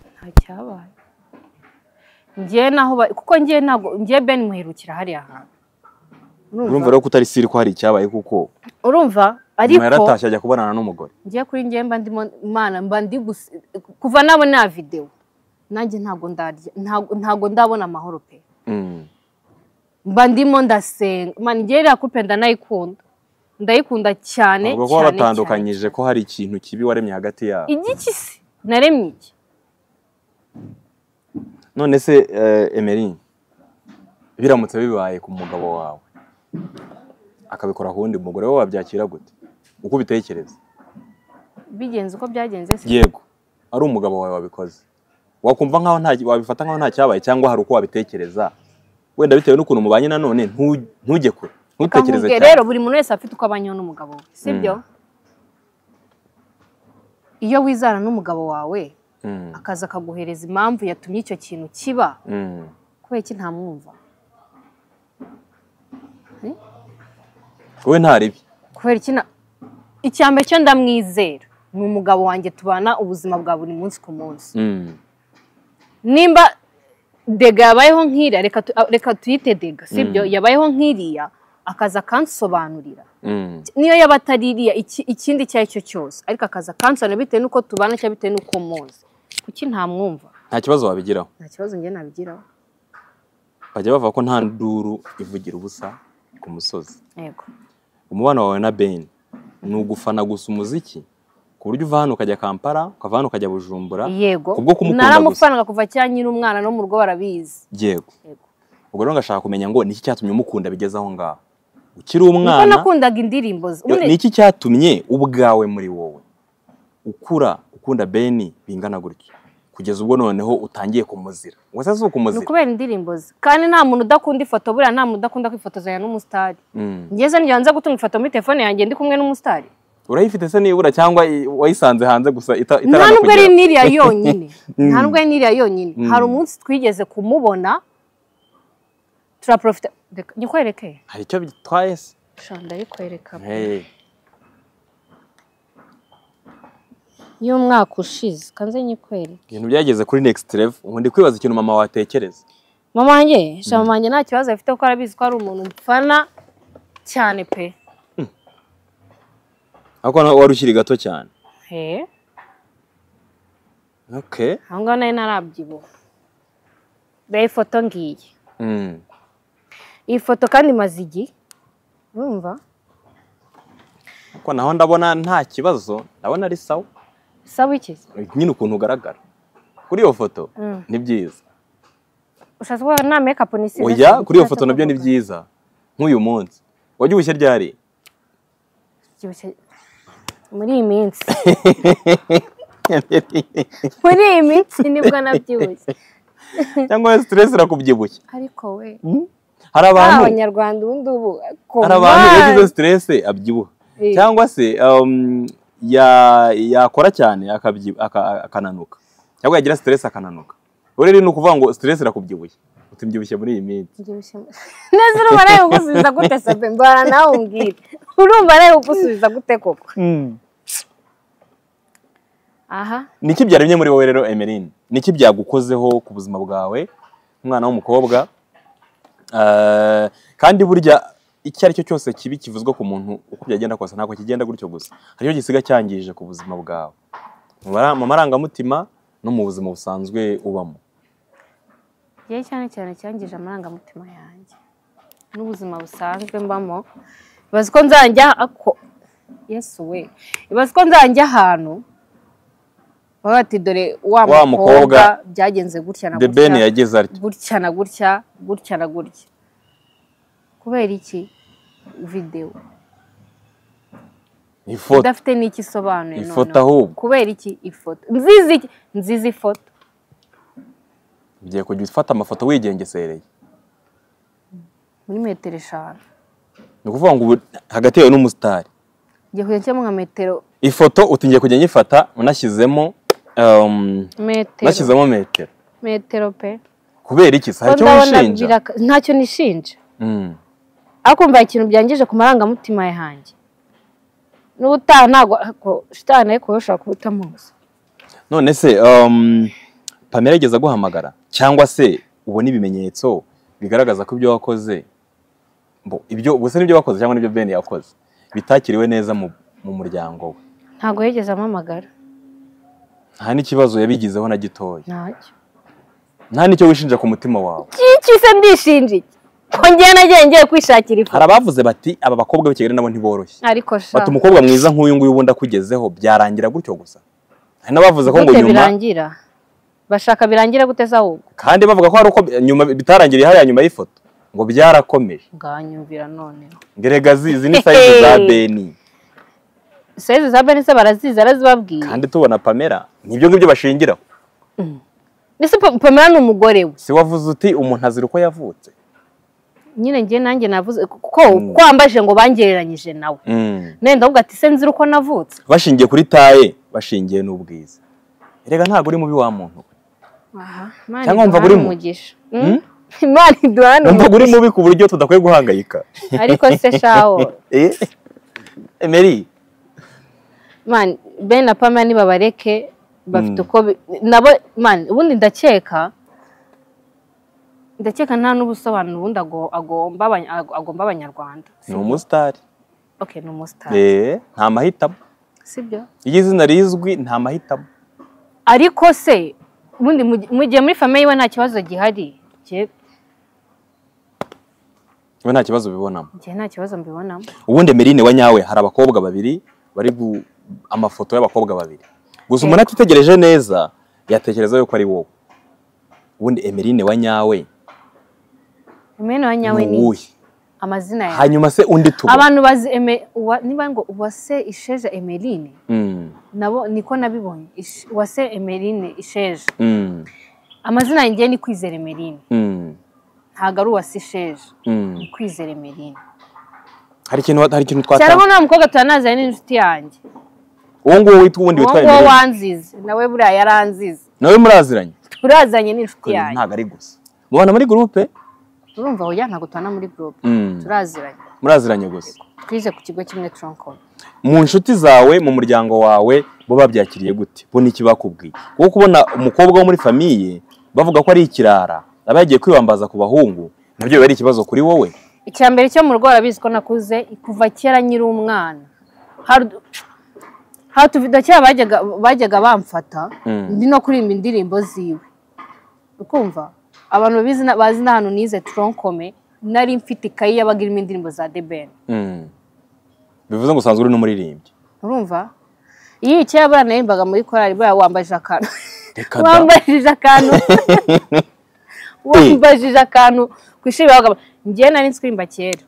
ngiye naho kuko ngiye ntago ngiye Ben muherukira hari hantu urumva rero kutari siri ko hari icyabaye kuko urumva ariko yaratashye ajya kubonana n'umugore ngiye kuri ngiye mba ndimo mana mba ndi kuva nabona video nanjye ntago ndabona amahoro pe mba ndimo ndasenga man ngiye ra kupenda ndayikunda cyane cyane ubwo batandukanyije ko hari ikintu kibi waremye hagati yabo igiki se naremye iki none se Emery biramutse bibaye ku mugabo wawe akabikora kundi mugore we wabyakira gute uko ubitekereza bigenze uko byagenze se yego ari umugabo wawe wabikoze wakumva nkaho wabifata nkaho nta cyabaye cyangwa hari uko wabitekereza wenda bitewe n'ukuntu mubanye nanone ntujye kure ntutekereze cyane rero buri muntu wese afite uko abanyeho n'umugabo we sibyo iyo wizana n'umugabo wawe akaza akaguhereza impamvu yatumye icyo kintu kiba kubera iki ntamwumva wowe ntaribi kubera iki icyambere cyo ndamwizera ni umugabo wanjye tubana ubuzima bwa buri munsi ku munsi nimba dega yabayeho nk'iriya reka tuyite dega sibyo yabayeho nk'iriya akaza kansobanurira niyo yaba atari iriya ikindi icyo ari cyo cyose ariko akaza kansobanurira bitewe n'uko tubana cyangwa bitewe n'uko muzi kuki ntamwumva nta kibazo wabigiraho nta kibazo njye nabigiraho bajya bavuga ko nta nduru ivugira ubusa ku musozi yego umubano wawe na Ben ni ugufana gusa umuziki ku buryo uva hano ukajya Kampala ukava hano ukajya Bujumbura yego kubwo kumukunda gusa naramufanaga kuva cyane nyiri umwana no mu rugo barabizi yego ubwo rero ngashaka kumenya ngo niki cyatumye umukunda bigeze aho ngaho ukiri umwana uko nakundaga indirimbo niki cyatumye ubwawe muri wowe ukunda Ben bingana gutyo kugeza ubwo noneho utangiye kumuzira ngo se ukumuzira kubera indirimbo ze kandi nta muntu udakunda ifoto buriya nta muntu udakunda kwifotozanya n'umusitari ngeze ngiye gutunga ifoto muri telefone yanjye ndi kumwe n'umusitari urayifite se nibura cyangwa wayisanze hanze gusa nta nubwo ari n'iriya yonyine nta nubwo ari n'iriya yonyine hari umunsi twigeze kumubona turaprofita nyikwereke hari icyo bitwaye se shanda arikwereka y'umwaka ushize kanze nyikwereke ibintu byageze kuri next level ubu ndi kwibaza ikintu mama watekereza mama wanjye mama wanjye nta kibazo afite kuko arabizi ko ari umuntu mfana cyane pe ako wari ukiri gato cyane okay aho ngaho nari narabyibuha reba ifoto ngiye iyi foto kandi imaze igihe urumva ko naho ndabona nta kibazo ndabona ari sawa sawa iki nyine ukuntu ugaragara kuri iyo foto ni byiza ushatse kuba nta makeup nisi oya kuri iyo foto nabyo ni byiza nk'uyu munsi wajyushye ryari muri iyi minsi muri iyi minsi nibwo nabyibushye cyangwa stress irakubyibushye ariko we hari abantu abanyarwanda ubundi ubu hari abantu bagize stress abyibuha cyangwa se yakora cyane akananuka cyangwa yagira stress akananuka rero ni ukuvuga ngo stress irakubyibushye utimbyushye muri iyi minsi neza urumva nawe ugusubiza gute sabe mbara nawe umbwire urumva nawe ugusubiza gute koko aha niki byaremye muri wowe rero Emeline niki byagukozeho ku buzima bwawe umwana w'umukobwa kandi burya icyo ari cyo cyose kibi kivuzwa ku muntu uko byagenda kose ntabwo kigenda gutyo gusa hariyo gisiga cyangije ku buzima bwawe mu marangamutima no mu buzima busanzwe ubamo yewe cyane cyane cyangije amarangamutima yanjye n'ubuzima busanzwe mbamo ibaze ko nzajya yesu we ibaze ko nzajya ahantu bati dore wa mukobwa byagenze gutya na gutya Ben yageze ariko gutya na gutya gutya na gutya kubera iki video ifoto dafite n'iki sobanuye none ifoto ahubwo kubera iki ifoto nzizi ifoto bigiye kujya ufata amafoto wigengesereye muri metero 5 ni ukuvuga ngo hagati yawe n'umusitari ngiye kujya cyangwa nka metero ifoto utingiye kujya nyifata unashyizemo metero pe kubera iki se icyo wishinja ntacyo nishinja ariko mbaye ikintu byangije ku marangamutima yanjye n'ubutaha ntabwo shitani ariko ushobora kubuta muzi none se Pamela yageze aguhamagara cyangwa se ubona ibimenyetso bigaragaza ko ibyo wakoze ibyo gusa nibyo wakoze cyangwa nibyo Ben yakoze bitakiriwe neza mu muryango we ntabwo yigeze amamagara nta n'ikibazo yabigizeho na gitoya ntacyo nta n'icyo wishinja ku mutima wawe iki se ndishinja ko ngiye kwishakira ifu hari abavuze bati aba bakobwa b'Kigali nabo ntiboroshye ariko sha bati umukobwa mwiza nk'uyu nguyu ubundi akugezeho byarangira gutyo gusa hari n'abavuze ko ngo nyuma birangira bashaka birangira gute ahubwo kandi bavuga ko hari uko nyuma bitarangiriye hariya nyuma y'ifoto ngo byarakomeje nganyumvira none ngerega zizi ni size za Ben size za Ben se barazizi arazibabwiye kandi tubona Pamela nibyo ngibyo bashingiraho nese Pamela ni umugore we si wavuze uti umuntu azira uko yavutse nyine ngiye nanjye navuze ko kwambaje ngo bangereranyije nawe nenda uvuga ati se nzira uko navutse bashingiye kuri taye bashingiye n'ubwiza erega ntago uri mubi wa muntu cyangwa umva uri mugisha Imana iduhana umva uri mubi ku buryo tudakwiye guhangayika ariko se shawo Emery man Ben na Pamela nibabareke bafite uko nabo man ubundi ndakeka ndakeka nta n'ubusobanuro ubundi agomba abanyarwanda. Ni umusitari. Okay, ni umusitari. Nta mahitamo. Sibyo? Iyo izina rizwi nta mahitamo. Ariko se ubundi mu gihe muri famille we nta kibazo gihari. We nta kibazo bibonamo. Njye nta kibazo mbibonamo. Ubundi Emeline wa nyawe hari abakobwa babiri bari amafoto y'abakobwa babiri. Gusa umuntu atitegereje neza yatekereza yuko ari wowe. Ubundi Emeline wa nyawe. Emeline wa nyawe ni amazina yawe. Hanyuma se undi tuba. Abantu bazi niba ngo Uwase Isheja Emeline. Nabo niko nabibonye. Uwase Emeline Isheja. Amazina yanjye ni Kwizera Emeline. Ntago ari Uwase Isheja. Ni Kwizera Emeline. Hari ikintu twatanga. Cyarabona nta mukobwa tuanazaye n'inshuti yanjye. Uwo nguwo witwa ubundi witwa Emeline. Uwo wanzize nawe buriya yaranzize. Nawe muraziranye? Turazanye n'inshuti yanjye. Ntago ari gusa. Mubana muri groupe? Urumva oya ntago twana muri groupe. Turaziranye. Muraziranye gusa. Twize ku kigo kimwe Troncom. Mu nshuti zawe mu muryango wawe bo babyakiriye gute? Bo niki bakubwiye? Kuko kubona umukobwa wo muri famille bavuga ko ari ikirara, abagiye kwibambaza ku bahungu, nabyo bari ikibazo kuri wowe. Icyambere cyo mu rugo arabizi ko nakuze kuva kera nyiri umwana. Tuvido cyaba bajyaga bamfata ndi no kurimba indirimbo ziwe. Ukumva abantu bazi n'ahantu nize Troncome nari mfite ikayi yabaga irimo indirimbo za The Ben. Bivuze ngo usanzwe uri no muririmbyi. Urumva? Iyi cyaba narimbaga muri korali baya wambajije akantu. Wambajije akantu. Wambajije akantu kwishira baga ngiye nari nskrimba kera.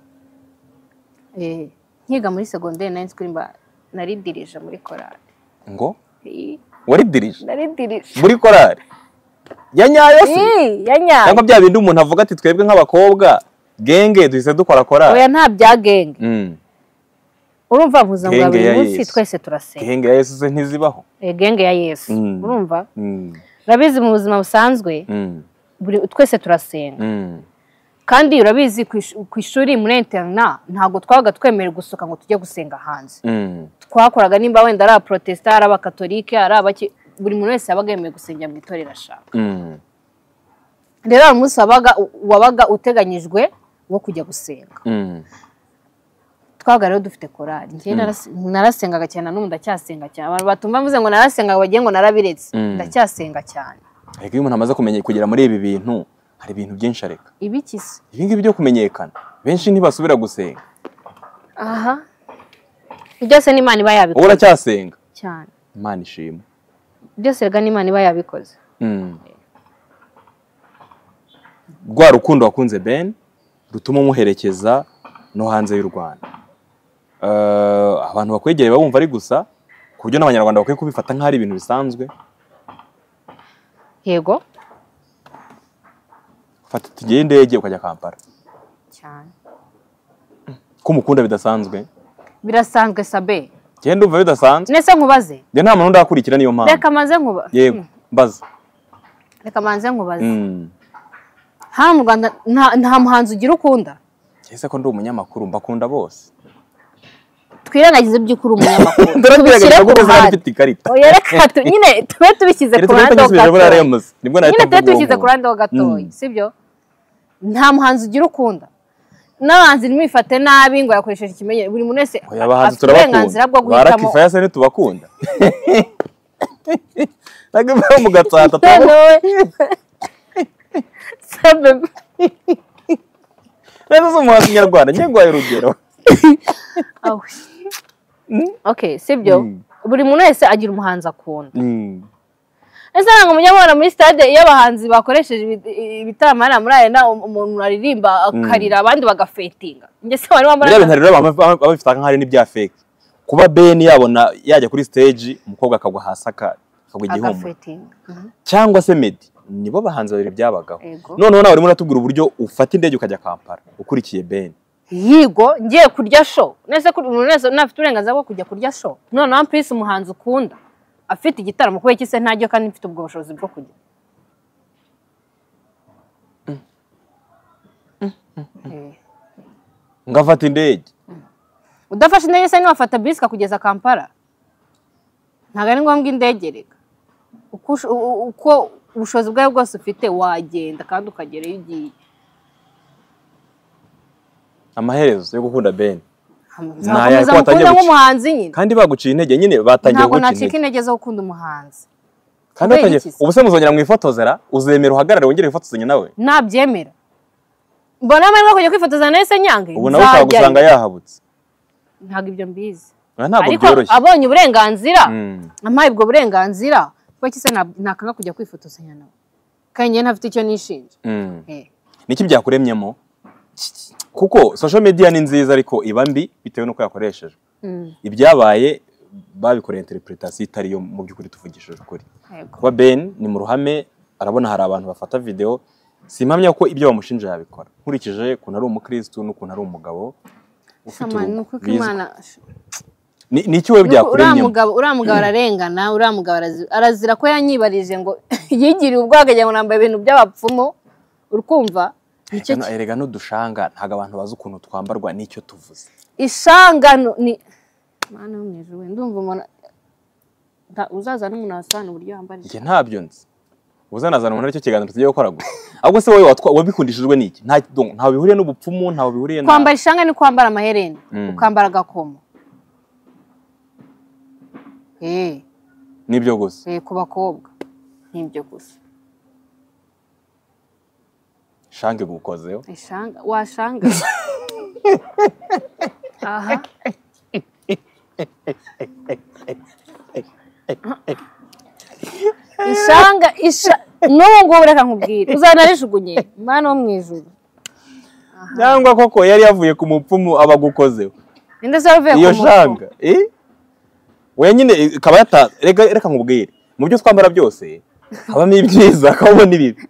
Nkiga muri secondaire nari nskrimba naridirije muri korali. Ngo? Waridirije? Naridirije. Muri korali? Yanyayo se? Yanyayo. Cyangwa bya bindi umuntu avuga ati twebwe nk'abakobwa genge duhise dukora korali. Oya nta bya genge. Urumva mvuza ngo buri munsi twese turasenga. Genge ya Yesu se ntizibaho? Genge ya Yesu. Urumva? Urabizi mu buzima busanzwe twese turasenga. Kandi urabizi ku ishuri muri interna ntago twabaga twemerera gusoka ngo tujye gusenga hanze. Twakoraga nimba wenda ari Protestant ari abakatolike ari abaki buri muntu wese yabaga yemewe gusengera mu itorero ashaka. Rero umunsi wabaga uteganyijwe wo kujya gusenga. Twabaga rero dufite korali. Njye narasengaga cyane n'umuntu ndacyasenga cyane. Abantu batumva mvuze ngo narasenga bagiye ngo narabiretse. Ndacyasenga cyane. Ariko iyo umuntu amaze kumenye kugera muri ibi bintu hari ibintu byinshi areka. Ibikisi. Ibi ngibi byo kumenyekana. Benshi ntibasubira gusenga. Aha. Byose n'Imana iba yabikoze. Uracyasenga cyane. Imana ishimwe. Byose rega n'Imana iba yabikoze. Rwa rukundo wakunze Ben rutuma umuherekeza no hanze y'u Rwanda. Abantu bakwegereye bumva ari gusa ku buryo n'abanyarwanda bakwiye kubifata nk'ari ibintu bisanzwe. Yego. Fata tugiye indege ukajya Kampala. Cyane. Ko mukunda bidasanzwe? Birasanzwe sabe. Genda uva bidasanzwe. Nese nkubaze. Nde nta muntu ndakurikira niyo mpamvu. Reka manze nkuba. Yego, mbaza. Reka manze nkubaze. Ha mu Rwanda nta muhanzi ugira ukunda. Ese ko ndi umunyamakuru mbakunda bose. Twirengagize by'ukuri umunyamakuru. Tubishyire ku ruhande. Oya reka nyine tube tubishyize ku ruhande ho gatoya. Nyine tube tubishyize ku ruhande ho gatoya, sibyo? Nta muhanzi ugira ukunda. N'abanzi nimwifate nabi ngo yakoresheje ikimenye buri muntu wese uburenganzira bwo guhitamo. Barakifa yase ntitubakunda. Nagwe mu gatsata sabe. Rero zo muhanzi nyarwanda nyengwaye urugero. Okay, sibyo. Buri muntu wese agira umuhanzi akunda. Ese nanga munyamara muri stade iyo abahanzi bakoresheje ibitamana muri arena umuntu aririmba akarira abandi bagafetinga. Nge se wari wambara. Rero rero babifita nk'ari n'ibya fake. Kuba Ben yabona yajya kuri stage umukobwa akagwa hasi akagwa igihumbi. Cyangwa se Meddy nibo bahanzi babiri byabagaho. Noneho nawe urimo uratubwira uburyo ufata indege ukajya Kampala ukurikiye Ben. Yigo ngiye kurya show. Nese kuri umuntu wese nafite uburenganzira bwo kujya kurya show. Noneho Amprise umuhanzi ukunda afite igitaramo kuko ikise ntajyo kandi mfite ubwo bushobozi bwo kujya. Ngafata indege. Udafashe indege se niwafata bisi kugeza Kampala. Ntago ari ngombwa indege reka. Uko ubushobozi bwawe bwose ufite wagenda kandi ukagerayo ugiye. amaherezo yo gukunda Ben nzakomeza gukunda nk'umuhanzi nyine kandi baguciye intege nyine batangiye gucika ntabwo nacika intege zo gukunda umuhanzi kandi batangiye ubuse muzongera mwifotozera uzemera uhagarare wongere wifotozanya nawe nabyemera mbona amahirwe kujya kwifotozanya nawe se nyange ubu nawe ukagusanga yahabutse ntabwo ibyo mbizi ariko abonye uburenganzira ampaye ubwo burenganzira kuko kise nakanga kujya kwifotozanya nawe kandi njye ntafite icyo nishinja niki byakuremyemo kuko social media ni nziza ariko iba mbi bitewe nuko yakoresheje ibyabaye babikoreye interpretation itari yo mu byukuri tuvugishije ukuri kuba Ben ni mu ruhame arabona hari abantu bafata video simpamya ko ibyo bamushinja yabikora nkurikije kuntu ari umukristo n'ukuntu ari umugabo ufite niki we byakuremye uriya mugabo ararengana uriya mugabo arazira ko yanyibarije ngo yigiriye ubwaga ngo nambaye ibintu by'abapfumu urukumva nicyo erega n'udushanga ntago abantu bazi ukuntu twambarwa nicyo tuvuze ishangano ni mana mwijwe ndumva umuntu uzaza n'umuntu asana uburyo yambarije nge ntabyo nzi uzanazana umuntu aricyo kiganiro tugiye gukora gusa ahubwo se wowe wabikundishijwe niki nta bihuriye n'ubupfumu nta bihuriye kwambara ishanga ni kwambara amahereni ukambara agakomo nibyo gusa ku bakobwa nibyo gusa shange gukozeyo ishanga washanga aha ishanga n'ubu reka nkubwire uzanarishugunye mwana wo mu ijuru cyangwa koko yari yavuye ku mupfumu abagukozeho ninde se yavuye ku iyo shanga we nyine ikaba reka nkubwire mu byo twambara byose habamo ibyiza kabamo n'ibibi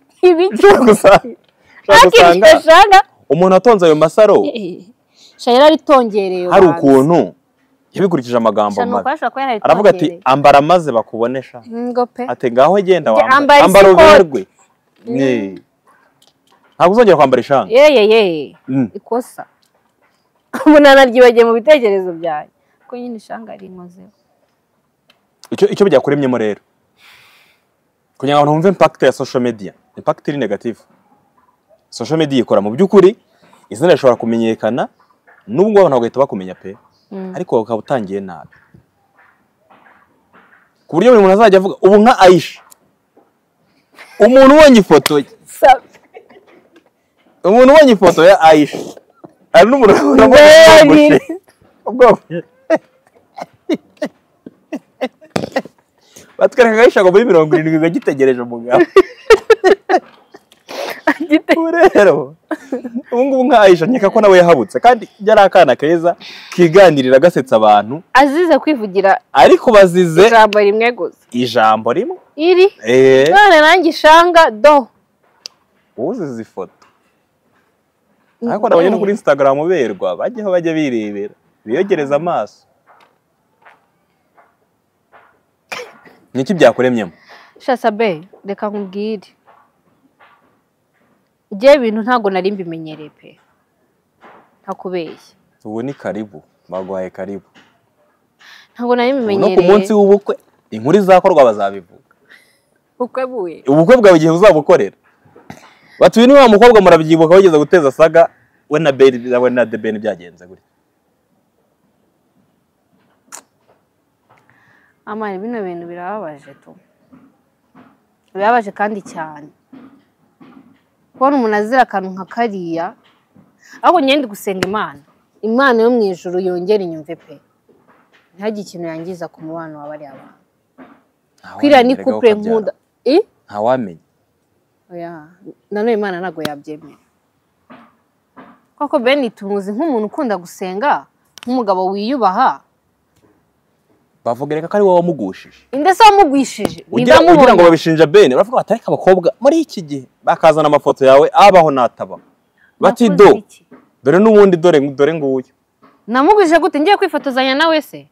usanga umuntu atonze ayo masaro shayira ritongereye hari ukuntu yabikurikije amagambo mabi aravuga ati ambara maze bakubonesha ati ngaho genda ambara uberwe ntabwo uzongera kwambara ishanga ikosa umuntu anaryibagiye mu bitekerezo byawe ko nyine ishanga ari inkozeho icyo byakuremyemo rero kugira ngo numve impact ya social media impact iri negative social media ikora mu by'ukuri izina rishobora kumenyekana nubwo abantu bagahita bakumenya pe ariko ukaba utangiye nabi ku buryo buri muntu azajya avuga ubu nka Aisha umuntu ubonye ifoto ya Aisha ari n'umuntu batwereka Aisha ngo muri 70 gagitegereje umugabo rero ubu ngubu nka Aisha nkeka ko nawe yahabutse kandi yari akana keza kiganirira gasetsa abantu azize kwivugira ariko bazize ijambo rimwe gusa ijambo rimwe iri none nanjye ishanga do uzize ifoto ariko nabonye no kuri Instagram berwa bajyaho bajya birebera biyogereza amaso niki byakuremyemo Shasabe reka nkubwire je ibintu ntago nari mbimenyereye pe ntakubeshye ubu ni karibu bagwaye karibu ntago nari mbimenyereye no ku munsi w'ubukwe inkuru izakorwa bazabivuga ubukwe bwawe igihe uzabukorera batuye ni wa mukobwa murabyibuka wigeze guteza saga we na The Ben byagenze gutya amani bino bintu birababaje tu birababaje kandi cyane kubona umuntu azira akantu nka kariya ahubwo ngende gusenga imana yo mu ijuru yongera inyumve pe ntihagire ikintu yangiza ku mubano w'abari abantu kwira ni couple nkunda ntawamenya nanone imana ntago yabyemera koko Ben tumuzi nk'umuntu ukunda gusenga nk'umugabo wiyubaha bavugereka ko ari wowe wamugushije indese wamugwishije ugira ngo babishinja Ben baravuga bati ariko abakobwa muri iki gihe bakazana amafoto yawe abaho natabaho bati dore n'ubundi dore nguyu namugwishije gute ngiye kwifotozanya nawe se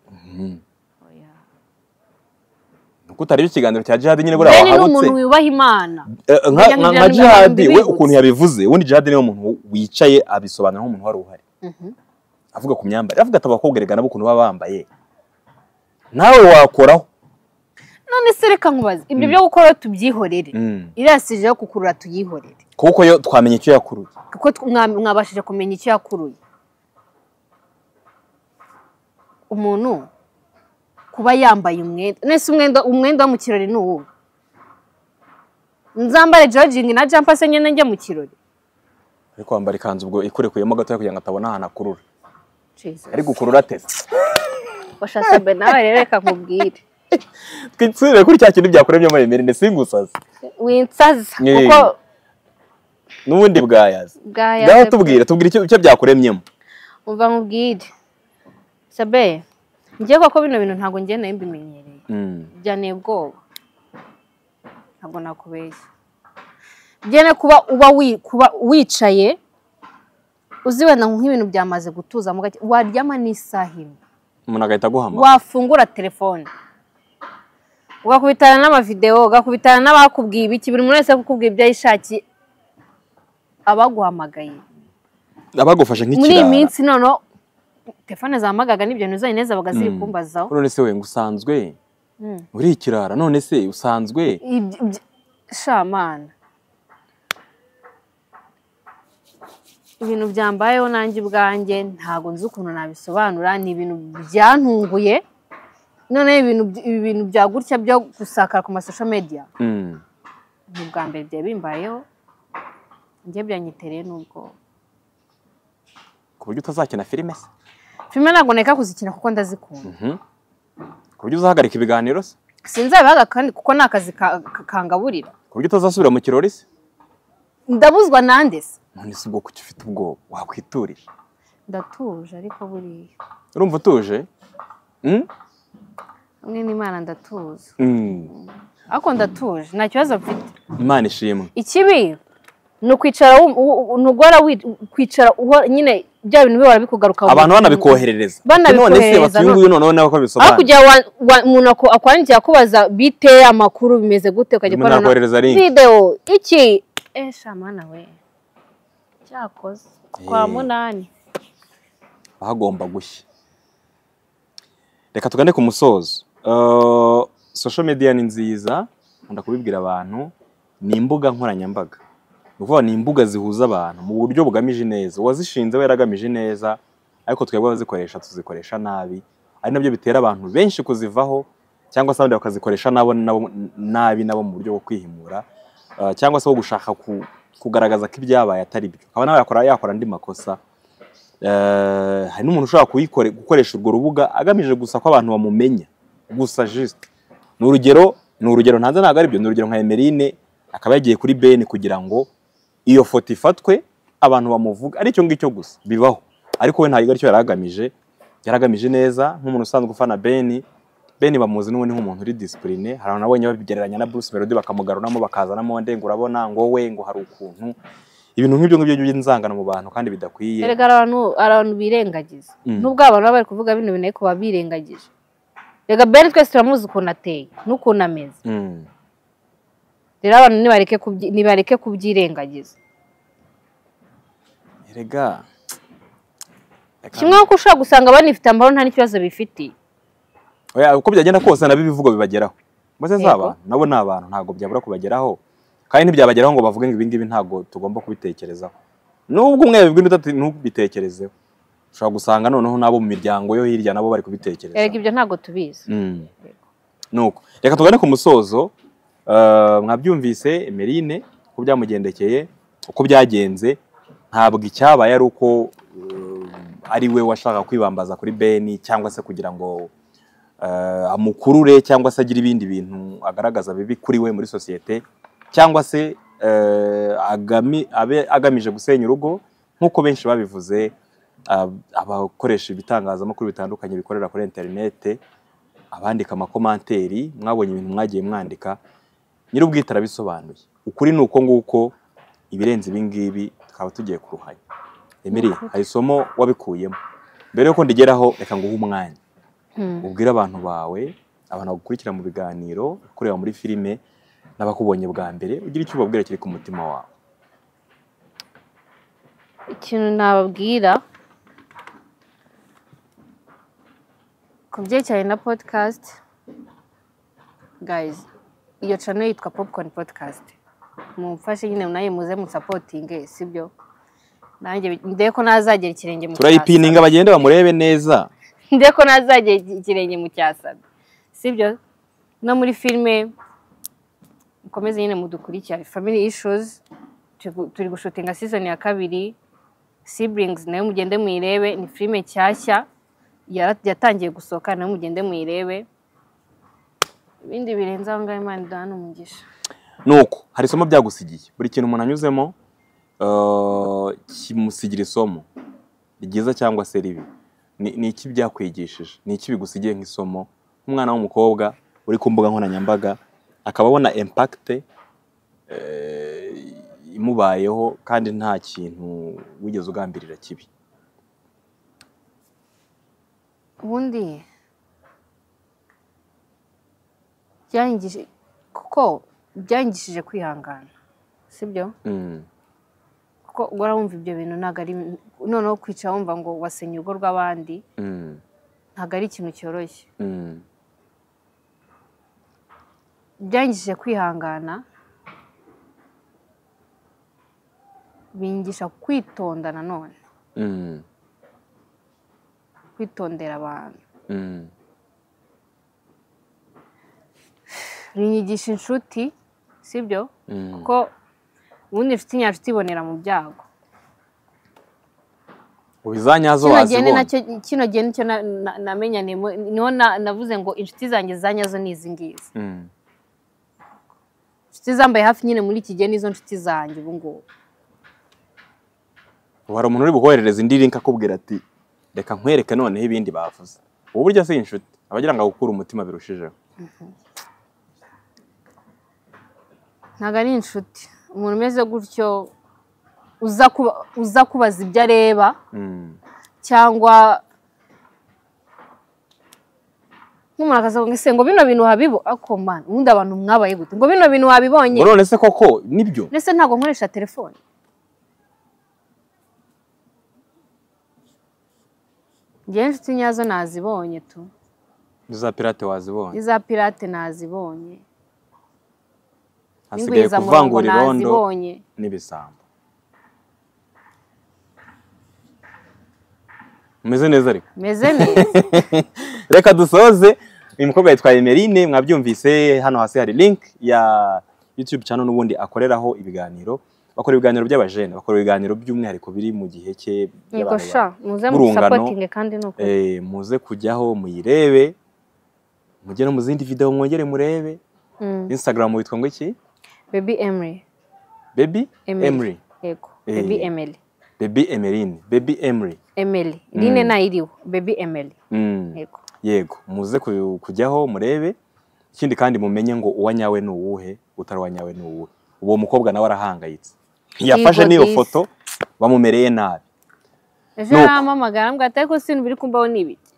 kutari ikiganiro cya Jihad nyine bura wahabutse Ben n'umuntu yubaha Imana nka Jihad we ukuntu yabivuze ubundi Jihad niwe muntu wicaye abisobanura nk'umuntu wari uhari avuga ku myambaro avuga ati abakobwa regana ukuntu baba bambaye nawe wakoraho none se reka nkubaze ibyo byo gukora tubyihorere irasije kukurura tuyihorere kuko yo twamenye icyo yakuruye kuko mwabashije kumenya icyo yakuruye umuntu kuba yambaye umwenda nese umwenda wo mu kirori ni uwo nzambare jogging na jumper se nyene njye mu kirori ariko wambara ikanzu ubwo ikurekuyemo gato kugira ngo atabona ahantu akurura ari gukurura tese washatse be nawe rero reka nkubwire twitsubire kuri cya kintu byakuremye muri Emeline singusaza winsaza kuko nubundi bwayaza ngaho tubwira icyo byakuremyemo umva nkubwire sabe ngiye koko bino bintu ntago ngiye nayo mbimenyereye byane bwoba ntabwo nakubeshya byene kuba wicaye uzi wenda nk'ibintu byamaze gutuza mu gake waryama n'isahino umuntu agahita guhamagara wafungura telefone ugakubitana n'amavideo ugakubitana n'abakubwiye ibiki buri muntu wese akubwiye ibyo yishakiye abaguhamagaye abagufashe nk'ikirara muri iyi minsi nono telefone zamagaga n'ibyo nuzanye neza bagaziri kumbazaho none se we ngusanzwe uri ikirara none se usanzwe shamana ibintu byambayeho nanjye ubwanjye ntago nzi ukuntu nabisobanura ni ibintu byantunguye none ibintu bya gutya byo gusakara ku social media ni bwa mbere bya bimbayeho njye byanyitereye nubwo ku buryo utazakina filime se filime ntabwo neka kuzikina kuko ndazikunda ku buryo uzahagarika ibiganiro se sinzabihaga kandi kuko ni akazi kangaburira ku buryo utazasubira mu kirori se ndabuzwa nande se none se ubwo kuki ufite ubwoba wakwiturira ndatuje ariko buriya urumva utuje hamwe n'Imana ndatuza ariko ndatuje nta kibazo mfite Imana ishimwe ikibi ni ukwicara ntugora kwicara nyine bya bintu bihora bikugaruka abantu banabikoherereza none se batuyunguye noneho nako bisobanura kujya umuntu akwandikiye akubaza bite amakuru bimeze gute ukajya ukora video iki shamana we cyakoze kwa munani ahagomba gushya reka tugane ku musozo social media ni nziza nkunda kubibwira abantu ni imbuga nkoranyambaga uvuga ni imbuga zihuza abantu mu buryo bugamije neza wazishinze we yaragamije neza ariko twebwe bazikoresha tuzikoresha nabi ari nabyo bitera abantu benshi kuzivaho cyangwa se abandi bakazikoresha nabi nabo mu buryo bwo kwihimura cyangwa se wo gushaka kugaragaza ko ibyabaye atari byo akaba nawe yakora andi makosa hari n'umuntu ushobora gukoresha urwo rubuga agamije gusa ko abantu bamumenya gusa juste ni urugero ntanze ntabwo ari byo ni urugero nka Emeline akaba yagiye kuri Ben kugira ngo iyo foto ifatwe abantu bamuvuga aricyo ngicyo gusa bibaho ariko we ntabwo aricyo yaragamije neza nk'umuntu usanzwe ufana Ben bamuzi n'ubundi nk'umuntu uri discipline hari abantu nabonye babigereranya na Bruce Melody bakamugaruramo bakazanamo ndengo urabona ngo we ngo hari ukuntu ibintu nk'ibyo by'inzangano mu bantu kandi bidakwiye erega abantu birengagiza nubwo abantu baba bari kuvuga bino bintu ariko babirengagije rega Ben twese turamuzi ukuntu ateye n'ukuntu ameze rero abantu nibareke kubyirengagiza erega kimwe ko ushobora gusanga banifite amahoro nta n'ikibazo bifitiye uko byagenda kose nabivugo bibageraho maze zaba nabo ni abantu ntago byabura kubageraho kandi ntibyabageraho ngo bavuge ngo ibi ngibi ntago tugomba kubitekerezaho nubwo umwe bibwira ntubitekerezeho ushobora gusanga noneho nabo mu miryango yo hirya nabo bari kubitekereza erega ibyo ntago tubizi nuko reka tugane ku musozo mwabyumvise Emeline uko byamugendekeye uko byagenze ntabwo icyabaye ari uko ari we washaka kwibambaza kuri Ben cyangwa se kugira ngo amukurure cyangwa se agira ibindi bintu agaragaza bibi kuri we muri societe cyangwa se agamije gusenya urugo nk'uko benshi babivuze abakoresha ibitangazamakuru bitandukanye bikorera kuri internet abandika amakomanteri mwabonye ibintu mwagiye mwandika nyir'ubwite arabisobanuye ukuri ni uko nguko ibirenze ibi ngibi tukaba tugiye kuruhanya Emeline hari isomo wabikuyemo mbere yuko ndigeraho reka nguhe umwanya ubwira abantu bawe abantu bagukurikira mu biganiro kureba muri filime n'abakubonye bwa mbere ugira icyo ubabwira kiri ku mutima wawe ikintu nababwira ku byerekeranye na podcast guys iyo channel yitwa Popcorn Podcast mumfashe nyine naye muze musapotinge sibyo nanjye ndeko nazagera ikirenge mu turayipininga bagende bamurebe neza ndeko nazajye ikirenge mu cyasabe sibyo no muri filme mukomeze nyine mudukurikira Family Issues turi gushutinga season ya 2 Siblings nayo mugende mwirebe ni filme cyashya yatangiye gusohoka nayo mugende mwirebe ibindi birenze aho ngaho Imana idahana umugisha nuko hari isomo byagusigiye buri kintu umuntu anyuzemo kimusigira isomo ryiza cyangwa se ribi ni iki byakwigishije ni iki bigusigiye nk'isomo umwana w'umukobwa uri ku mbuga nkoranyambaga akaba abona impact imubayeho kandi nta kintu wigeze ugambirira kibi ubundi byangije kuko byangishije kwihangana sibyo kuko ugora wumva ibyo bintu ntago ari noneho kwicara wumva ngo wasenye urugo rw'abandi ntago ari ikintu cyoroshye byangishije kwihangana bingisha kwitonda nanone kwitondera abantu binyigisha inshuti sibyo kuko ubundi inshuti nyanshuti ibonera mu byago ubizanyazo wazibona kino gihe nicyo namenyane niho navuze ngo inshuti zanjye zanyazo ni izi ngizi inshuti zambaye hafi nyine muri iki gihe nizo nshuti zanjye ubu ngubu hari umuntu uri bukoherereza indi link akubwira ati reka nkwereke noneho ibindi bavuze ubu buryo si inshuti abagira ngo agukure umutima birushijeho ntago ari inshuti umuntu umeze gutyo uza kubaza ibyo areba cyangwa nk'umuntu akavuga ngo bino bintu wabibo ako man ubundi abantu mwabaye gute ngo bino bintu wabibonye none se koko nibyo nese ntago nkoresha telefone ngiye inshuti nyazo nazibonye tu iza pirate wazibonye iza pirate nazibonye hasigaye kuvangura irondo n'ibisambo umeze neza ariko meze neza reka dusoze uyu mukobwa yitwa Emeline mwabyumvise hano hasi hari link ya YouTube channel n'ubundi akoreraho ibiganiro bakora ibiganiro by'abajene bakora ibiganiro by'umwihariko biri mu gihe cye muze mu supporting kandi nuko muze kujyaho muyirebe mujye no mu zindi video mwongere murebe Instagram witwa ngo iki Baby Emery yego Baby Emery Baby Emeline Baby Emery Emily line nayiriho Baby Emily yego muze kujyaho murebe ikindi kandi mumenye ngo uwanyawe ni uwuhe utaranyawe ni uwuhe uwo mukobwa nawe arahangayitse yafashe niyo foto bamumereye nabi ejo yaramamagara mbwa atari ko sintu biri kumbaho nibiki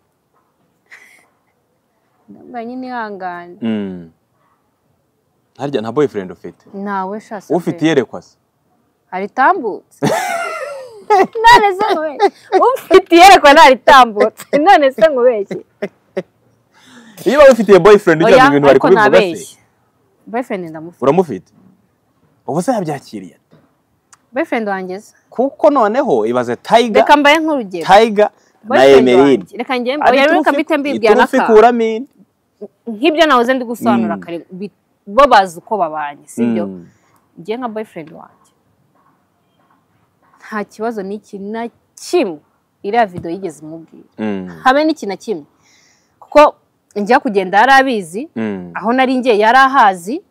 ndabwa nyine ihangane harya nta boyfriend ufite nawe shasa ufite yerekwa se hari tambutse none se ngubeshye ufite yerekwa ntari tambutse none se ngubeshye iyo baba ufitiye boyfriend ujya mu bintu bari kubivuga se boyfriend ndamufite uramufite ubu se yabyakiriye boyfriend wanjye kuko noneho ibaze Tiger reka mbaye nk'urugero Tiger na Emeline reka njye mbaye reka mbite mbibwira naka nk'ibyo nahoze ndi gusobanura kare bo bazi uko babanye sibyo ngiye nka boyfriend wanjye nta kibazo n'iki na kimwe iriya video yigeze imubwira habe n'iki na kimwe kuko njya kugenda yari abizi aho nari ngiye yari ahazi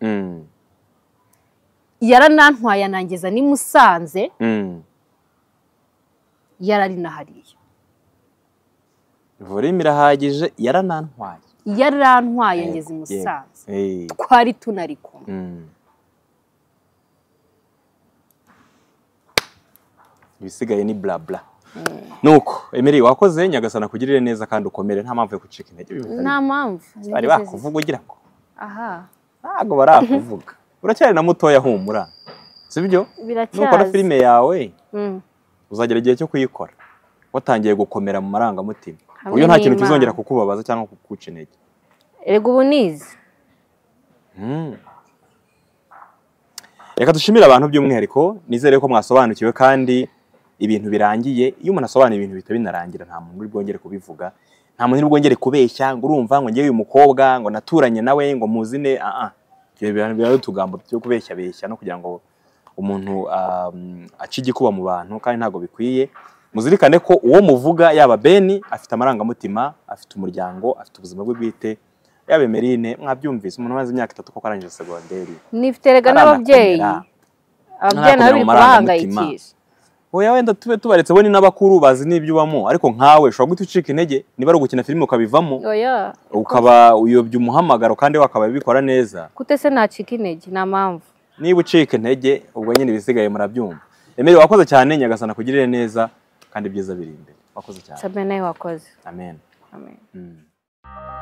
yaranantwaye anangeza ni Musanze yarari nahariye volume irahagije yarantwaye ngeze Musanze twari tunari kumwe ibisigaye ni bla bla nuko Emery wakoze nyagasana kugirire neza kandi ukomere nta mpamvu yo gucika intege nta mpamvu bari bakuvuga ugira ngo aha ntago barakuvuga uracyari na mutoya humura sibyo nuko na filime yawe uzagera igihe cyo kuyikora watangiye gukomera mu marangamutima uyo nta kintu kizongera kukubabaza cyangwa kukuca intege ego ubunize reka dushimire abantu by'umwihariko nizere ko mwasobanukiwe kandi ibintu birangiye iyo umuntu asobanura ibintu bita binarangira nta muntu uri bwongere kubivuga nta muntu bwongere kubeshya ngo urumva ngo ngiye uyu mukobwa ngo naturanye nawe ngo muzine ibyo tugambo byo kubeshya beshya no kugira ngo umuntu acige kuba mu bantu kandi ntago bikwiye. Muzirikane ko uwo muvuga yaba Beni afite amarangamutima, afite umuryango, afite ubuzima bwe bwite, yabe Merine mwabyumvise umuntu maze imyaka 3 ko arangije segonderi. Nifite rega n'ababyeyi. Ababyeyi nabo biri kubahangayikisha. Oya wenda tube tubaretse bo ni n'abakuru bazi n'ibyo ubamo, ariko nkawe ushobora guhita ucika intege niba ari ugukina filime ukabivamo. Oya. Ukaba uyobya umuhamagaro kandi wakaba bikora neza. Kutese nacika intege nta mpamvu. Niba ucika intege ubwo nyine bisigaye murabyumva. Emeri wakoze cyane, Nyagasana kugirire neza kandi byiza biri imbere. Wakoze cyane. Sabena wakoze. Amen. Amen.